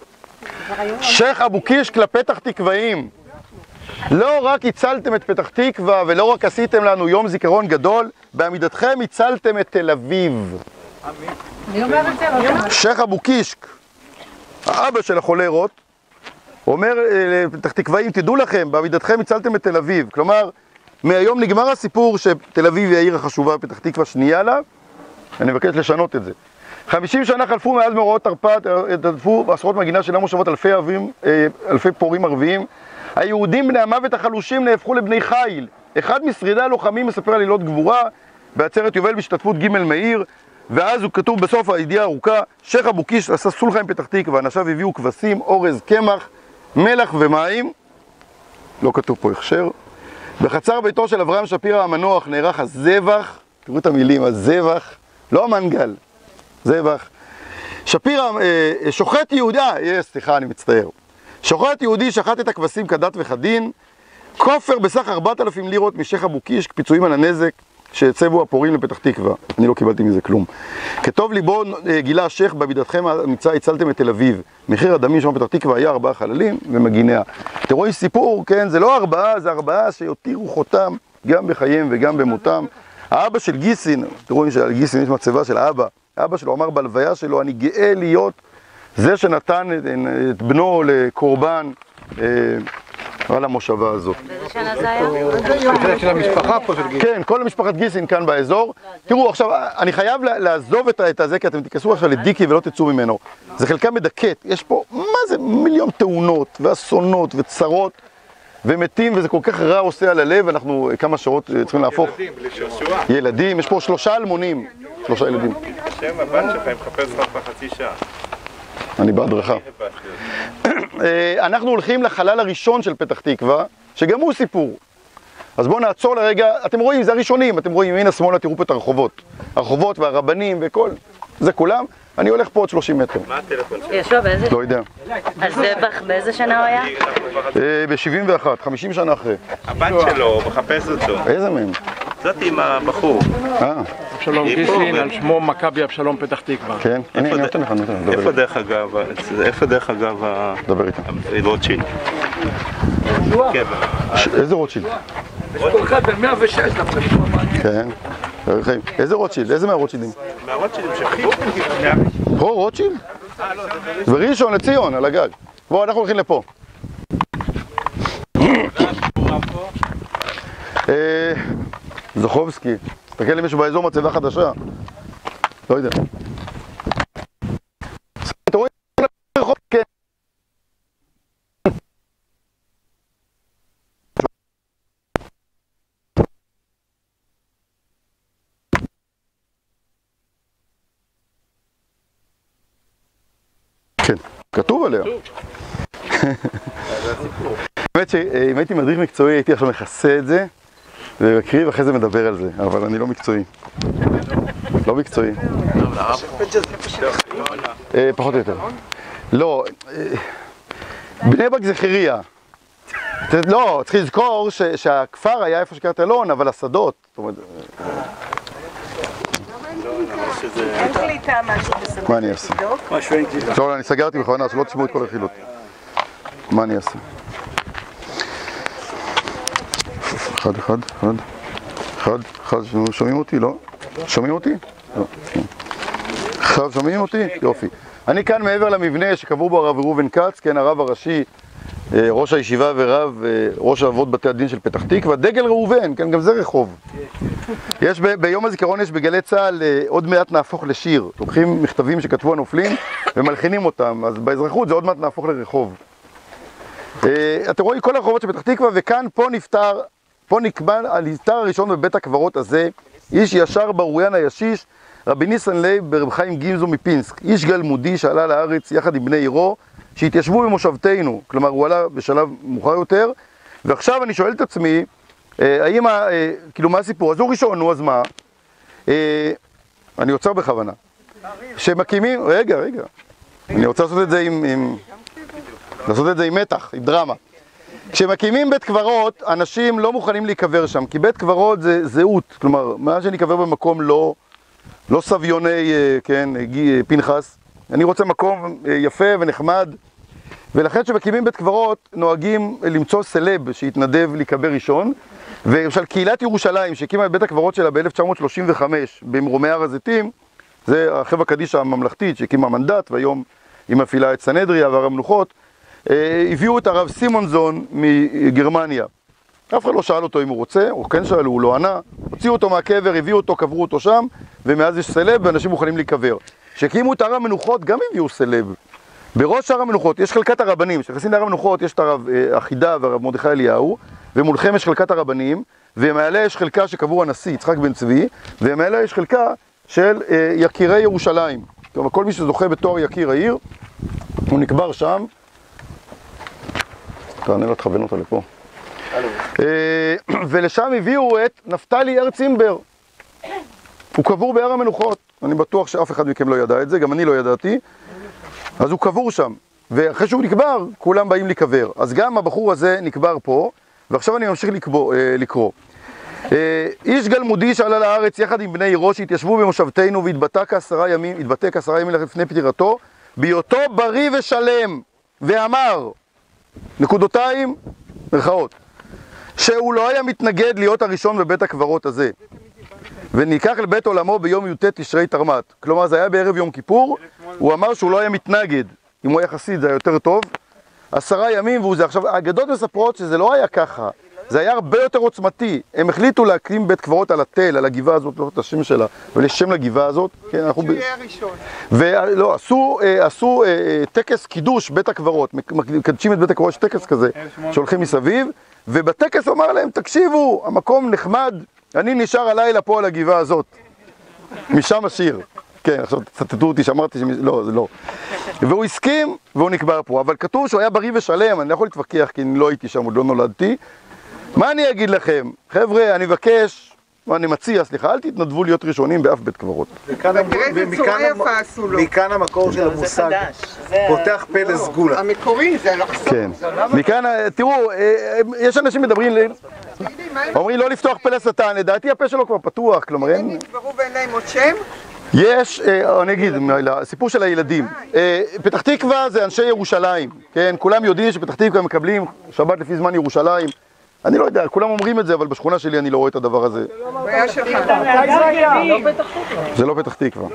שייח' אבו קישק לפתח תקוואים. לא רק הצלתם את פתח תקווה ולא רק עשיתם לנו יום זיכרון גדול, בעמידתכם הצלתם את תל אביב. אני אומר את זה, לא שייח' אבו קישק, האבא של החולרות, אומר לפתח תקוואים, תדעו לכם, בעמידתכם הצלתם את תל אביב. כלומר, מהיום נגמר הסיפור שתל אביב היא העיר החשובה, פתח תקווה שנייה לה, אני מבקש לשנות את זה. 50 שנה חלפו מאז מאורעות תרפ"ט, התעטפו בעשרות מגינה שאינם מושבות אלפי פורעים ערביים. היהודים בני המוות החלושים נהפכו לבני חיל. אחד משרידי הלוחמים מספר על עלילות גבורה בעצרת יובל בהשתתפות ג' מאיר, ואז הוא כתוב בסוף הידיעה הארוכה, שייח' אבו קישק עשה סולחה עם פתח תקווה, אנשיו הביאו כבשים, אורז, קמח, מלח ומים, לא כתוב פה הכשר. בחצר ביתו של אברהם שפירא המנוח נערך הזבח, תראו את המילים, הזבח, לא המנגל, זבח. שפירא, שוחט יהודי, סליחה, אני מצטער. שוחט יהודי שחט את הכבשים כדת וכדין, כופר בסך 4,000 לירות משייח' אבו קישק, פיצויים על הנזק. שהצבו הפורעים לפתח תקווה. אני לא קיבלתי מזה כלום. כטוב ליבו גילה השייח, בעמידתכם האמיצה הצלתם את תל אביב. מחיר הדמים שם בפתח תקווה היה 4 חללים ומגיניה. אתם רואים סיפור, כן? זה לא 4, זה 4 שיותירו חותם גם בחייהם וגם במותם. האבא של גיסין, אתם רואים שעל גיסין יש מצבה של האבא. האבא שלו אמר בלוויה שלו, אני גאה להיות זה שנתן את בנו לקורבן על המושבה הזאת. באיזה שנה זה היה? זה של המשפחה פה של גיסין. כן, כל המשפחת גיסין כאן באזור. תראו, עכשיו, אני חייב לעזוב את הזה, כי אתם תיכנסו עכשיו לדיקי ולא תצאו ממנו. זה חלקה מדכאת, יש פה, מה זה, מיליון תאונות ואסונות וצרות ומתים, וזה כל כך רע עושה על הלב, אנחנו כמה שעות צריכים להפוך. ילדים, בלי שעשוע. ילדים, יש פה 3 אלמונים, 3 ילדים. השם הבת שלך, הם מחפש לך בחצי שעה. אני בהדרכה. אנחנו הולכים לחלל הראשון של פתח תקווה, שגם הוא סיפור. אז בואו נעצור לרגע, אתם רואים, זה הראשונים, אתם רואים, ימין השמאלה, תראו פה את הרחובות. הרחובות והרבנים וכל, זה כולם. אני הולך פה עוד 30 מטר. מה הטלפון שלך? ישוע באיזה? לא יודע. אז באיזה שנה הוא היה? ב-71, 50 שנה אחרי. הבת שלו מחפש אותו. איזה מהם? זאת עם הבחור. אבשלום גיסין, על שמו מכבי אבשלום פתח תקווה. כן, אני נותן לך, איפה דרך אגב דבר איתה. רוטשילד? איזה רוטשילד? יש כל אחד ב-106 דווקא. כן, איזה רוטשילד? איזה מהרוטשילדים? מהרוטשילדים שחו? פה רוטשילד? בראשון לציון, על הגג. בואו, אנחנו הולכים לפה. זוכובסקי, תסתכל לי מישהו באזור מצבה חדשה. לא יודע. אתה רואה? כן. כן, כתוב עליה. באמת שאם הייתי מדריך מקצועי הייתי עכשיו מכסה את זה ומקריא ואחרי זה מדבר על זה, אבל אני לא מקצועי. לא מקצועי. פחות או יותר. לא, בני ברק זה חירייה. לא, צריך לזכור שהכפר היה איפה שקראת אלון, אבל השדות. אין קליטה משהו בסדר. מה אני אעשה? לא, אני סגרתי בכוונה, שלא תשמעו את כל הרכילות. מה אני אעשה? אחד, שומעים אותי? לא? שומעים אותי? לא. עכשיו שומעים אותי? יופי. אני כאן מעבר למבנה שקבעו בו הרב ראובן כץ, כן, הרב הראשי, ראש הישיבה ורב, ראש אבות בתי הדין של פתח תקווה, דגל ראובן, כן, גם זה רחוב. יש ביום הזיכרון יש בגלי צה"ל, עוד מעט נהפוך לשיר. לוקחים מכתבים שכתבו הנופלים ומלחינים אותם, אז באזרחות זה עוד מעט נהפוך לרחוב. אתם רואים כל הרחובות של פתח תקווה, וכאן פה נקבע הנפטר הראשון בבית הקברות הזה, איש ישר ברורין הישיש, רבי ניסן לייב ברב חיים גימזו מפינסק, איש גלמודי שעלה לארץ יחד עם בני עירו, שהתיישבו במושבתנו, כלומר הוא עלה בשלב מאוחר יותר, ועכשיו אני שואל את עצמי, האם, כאילו מה הסיפור? אז הוא ראשון, נו אז מה? אני עוצר בכוונה. שמקימים, רגע, אני רוצה לעשות את זה עם מתח, עם דרמה. כשמקימים בית קברות, אנשים לא מוכנים להיקבר שם, כי בית קברות זה זהות, כלומר, מה שניקבר במקום לא סביוני, כן, פנחס. אני רוצה מקום יפה ונחמד, ולכן כשמקימים בית קברות, נוהגים למצוא סלב שיתנדב להיקבר ראשון, ולמשל קהילת ירושלים, שהקימה את בית הקברות שלה ב-1935 במרומי הר הזיתים, זה החברה קדישא הממלכתית שהקימה מנדט, והיום היא מפעילה את סנהדריה והר המנוחות, הביאו את הרב סימונזון מגרמניה. אף אחד לא שאל אותו אם הוא רוצה, או כן שאלו, הוא לא ענה. הוציאו אותו מהקבר, הביאו אותו, קברו אותו שם, ומאז יש סלב ואנשים מוכנים להיקבר. כשהקימו את הר המנוחות גם הביאו סלב. בראש הר המנוחות יש חלקת הרבנים, כשנכנסים להר המנוחות יש את הרב אחידה והרב מרדכי אליהו, ומולכם יש חלקת הרבנים, ומעליה יש חלקה שקבור הנשיא יצחק בן צבי, ומעליה יש חלקה של יקירי ירושלים. כלומר, כל מי שזוכה בתואר יקיר העיר, הוא נקבר שם. תענה לה, תכוון אותה לפה. ולשם הביאו את נפתלי ארצימבר. הוא קבור בהר המנוחות. אני בטוח שאף אחד מכם לא ידע את זה, גם אני לא ידעתי. אז הוא קבור שם. ואחרי שהוא נקבר, כולם באים לקבר. אז גם הבחור הזה נקבר פה, ועכשיו אני ממשיך לקרוא. איש גלמודי שעלה לארץ יחד עם בני עירו שהתיישבו במושבתנו והתבטא כ10 ימים לפני פטירתו, בהיותו בריא ושלם, ואמר, נקודותיים, מרכאות, שהוא לא היה מתנגד להיות הראשון בבית הקברות הזה, וניקח לבית עולמו ביום י"ט תשרי תרמת. כלומר, זה היה בערב יום כיפור, הוא אמר שהוא לא היה מתנגד. אם הוא היה חסיד זה היה יותר טוב. 10 ימים, והוא זה. עכשיו, האגדות מספרות שזה לא היה ככה. זה היה הרבה יותר עוצמתי. הם החליטו להקים בית קברות על התל, על הגבעה הזאת, לא את השם שלה, אבל יש שם לגבעה הזאת. כן, אנחנו שיהיה הראשון. ולא, עשו טקס קידוש בית הקברות. מקדשים את בית הקברות, יש טקס כזה, שהולכים מסביב, ובטקס אמר להם, תקשיבו, המקום נחמד, אני נשאר הלילה פה על הגבעה הזאת. משם השיר. כן, עכשיו תצטטו אותי שאמרתי לא, זה לא. והוא הסכים, והוא נקבר פה. אבל כתוב שהוא היה בריא ושלם, אני לא יכול להתווכח, כי אני לא הייתי שם, עוד לא נולדתי. מה אני אגיד לכם? חבר'ה, אני מבקש, אני מציע, סליחה, אל תתנדבו להיות ראשונים באף בית קברות. מכאן המקור של המושג, פותח פה לסגולה. המקורי זה לחסום. כן. מכאן, תראו, יש אנשים מדברים, אומרים לא לפתוח פה לשטן, לדעתי הפה שלו כבר פתוח, כלומר אין... הם נקברו ואין להם עוד שם? יש, אני אגיד, הסיפור של הילדים. פתח תקווה זה אנשי ירושלים, כן? כולם יודעים שפתח תקווה מקבלים שבת לפי זמן ירושלים. אני לא יודע, כולם אומרים את זה, אבל בשכונה שלי אני לא רואה את הדבר הזה. זה לא פתח תקווה.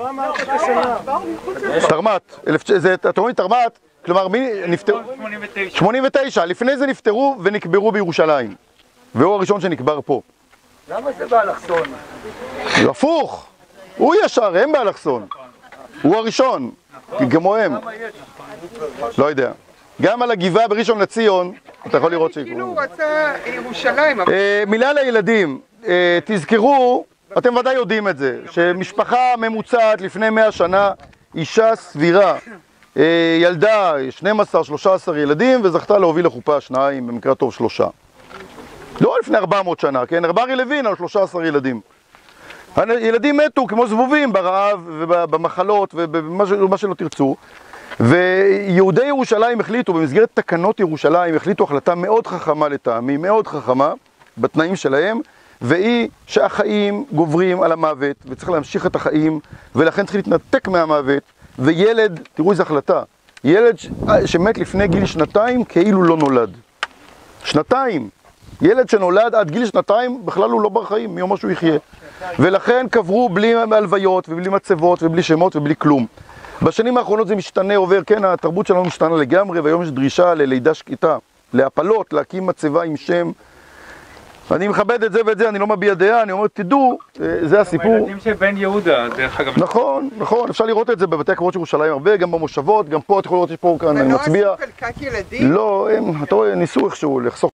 תרמת, אתם רואים תרמת, כלומר מי נפטרו? 89, לפני זה נפטרו ונקברו בירושלים. והוא הראשון שנקבר פה. למה זה באלכסון? הפוך! הוא ישר, הם באלכסון. הוא הראשון, כמו הם. לא יודע. גם על הגבעה בראשון לציון, אתה יכול לראות שיקרו. כאילו הוא רצה ירושלים. מילה לילדים, תזכרו, אתם ודאי יודעים את זה, שמשפחה ממוצעת לפני 100 שנה, אישה סבירה, ילדה 12-13 ילדים וזכתה להוביל לחופה 2, במקרה טוב 3. לא לפני 400 שנה, כן? ארברי לוין על 13 ילדים. ילדים מתו כמו זבובים ברעב ובמחלות ובמה שלא תרצו. ויהודי ירושלים החליטו, במסגרת תקנות ירושלים, החליטו החלטה מאוד חכמה לטעמי, מאוד חכמה, בתנאים שלהם, והיא שהחיים גוברים על המוות, וצריך להמשיך את החיים, ולכן צריך להתנתק מהמוות, וילד, תראו איזו החלטה, ילד שמת לפני גיל 2 כאילו לא נולד. 2. ילד שנולד עד גיל 2 בכלל הוא לא בר חיים, מיום שהוא יחיה. ולכן קברו בלי הלוויות, ובלי מצבות, ובלי שמות, ובלי כלום. בשנים האחרונות זה משתנה, עובר, כן, התרבות שלנו משתנה לגמרי, והיום יש דרישה ללידה שקטה, להפלות, להקים מצבה עם שם. אני מכבד את זה ואת זה, אני לא מביע דעה, אני אומר, תדעו, זה הסיפור. הילדים של בן יהודה, דרך אגב. נכון, נכון, אפשר לראות את זה בבתי הקברות של ירושלים הרבה, גם במושבות, גם פה, אתה יכול לראות שפה כאן, אני מצביע. לא עשו חלקת ילדים? לא, אתה רואה, ניסו איכשהו לחסוך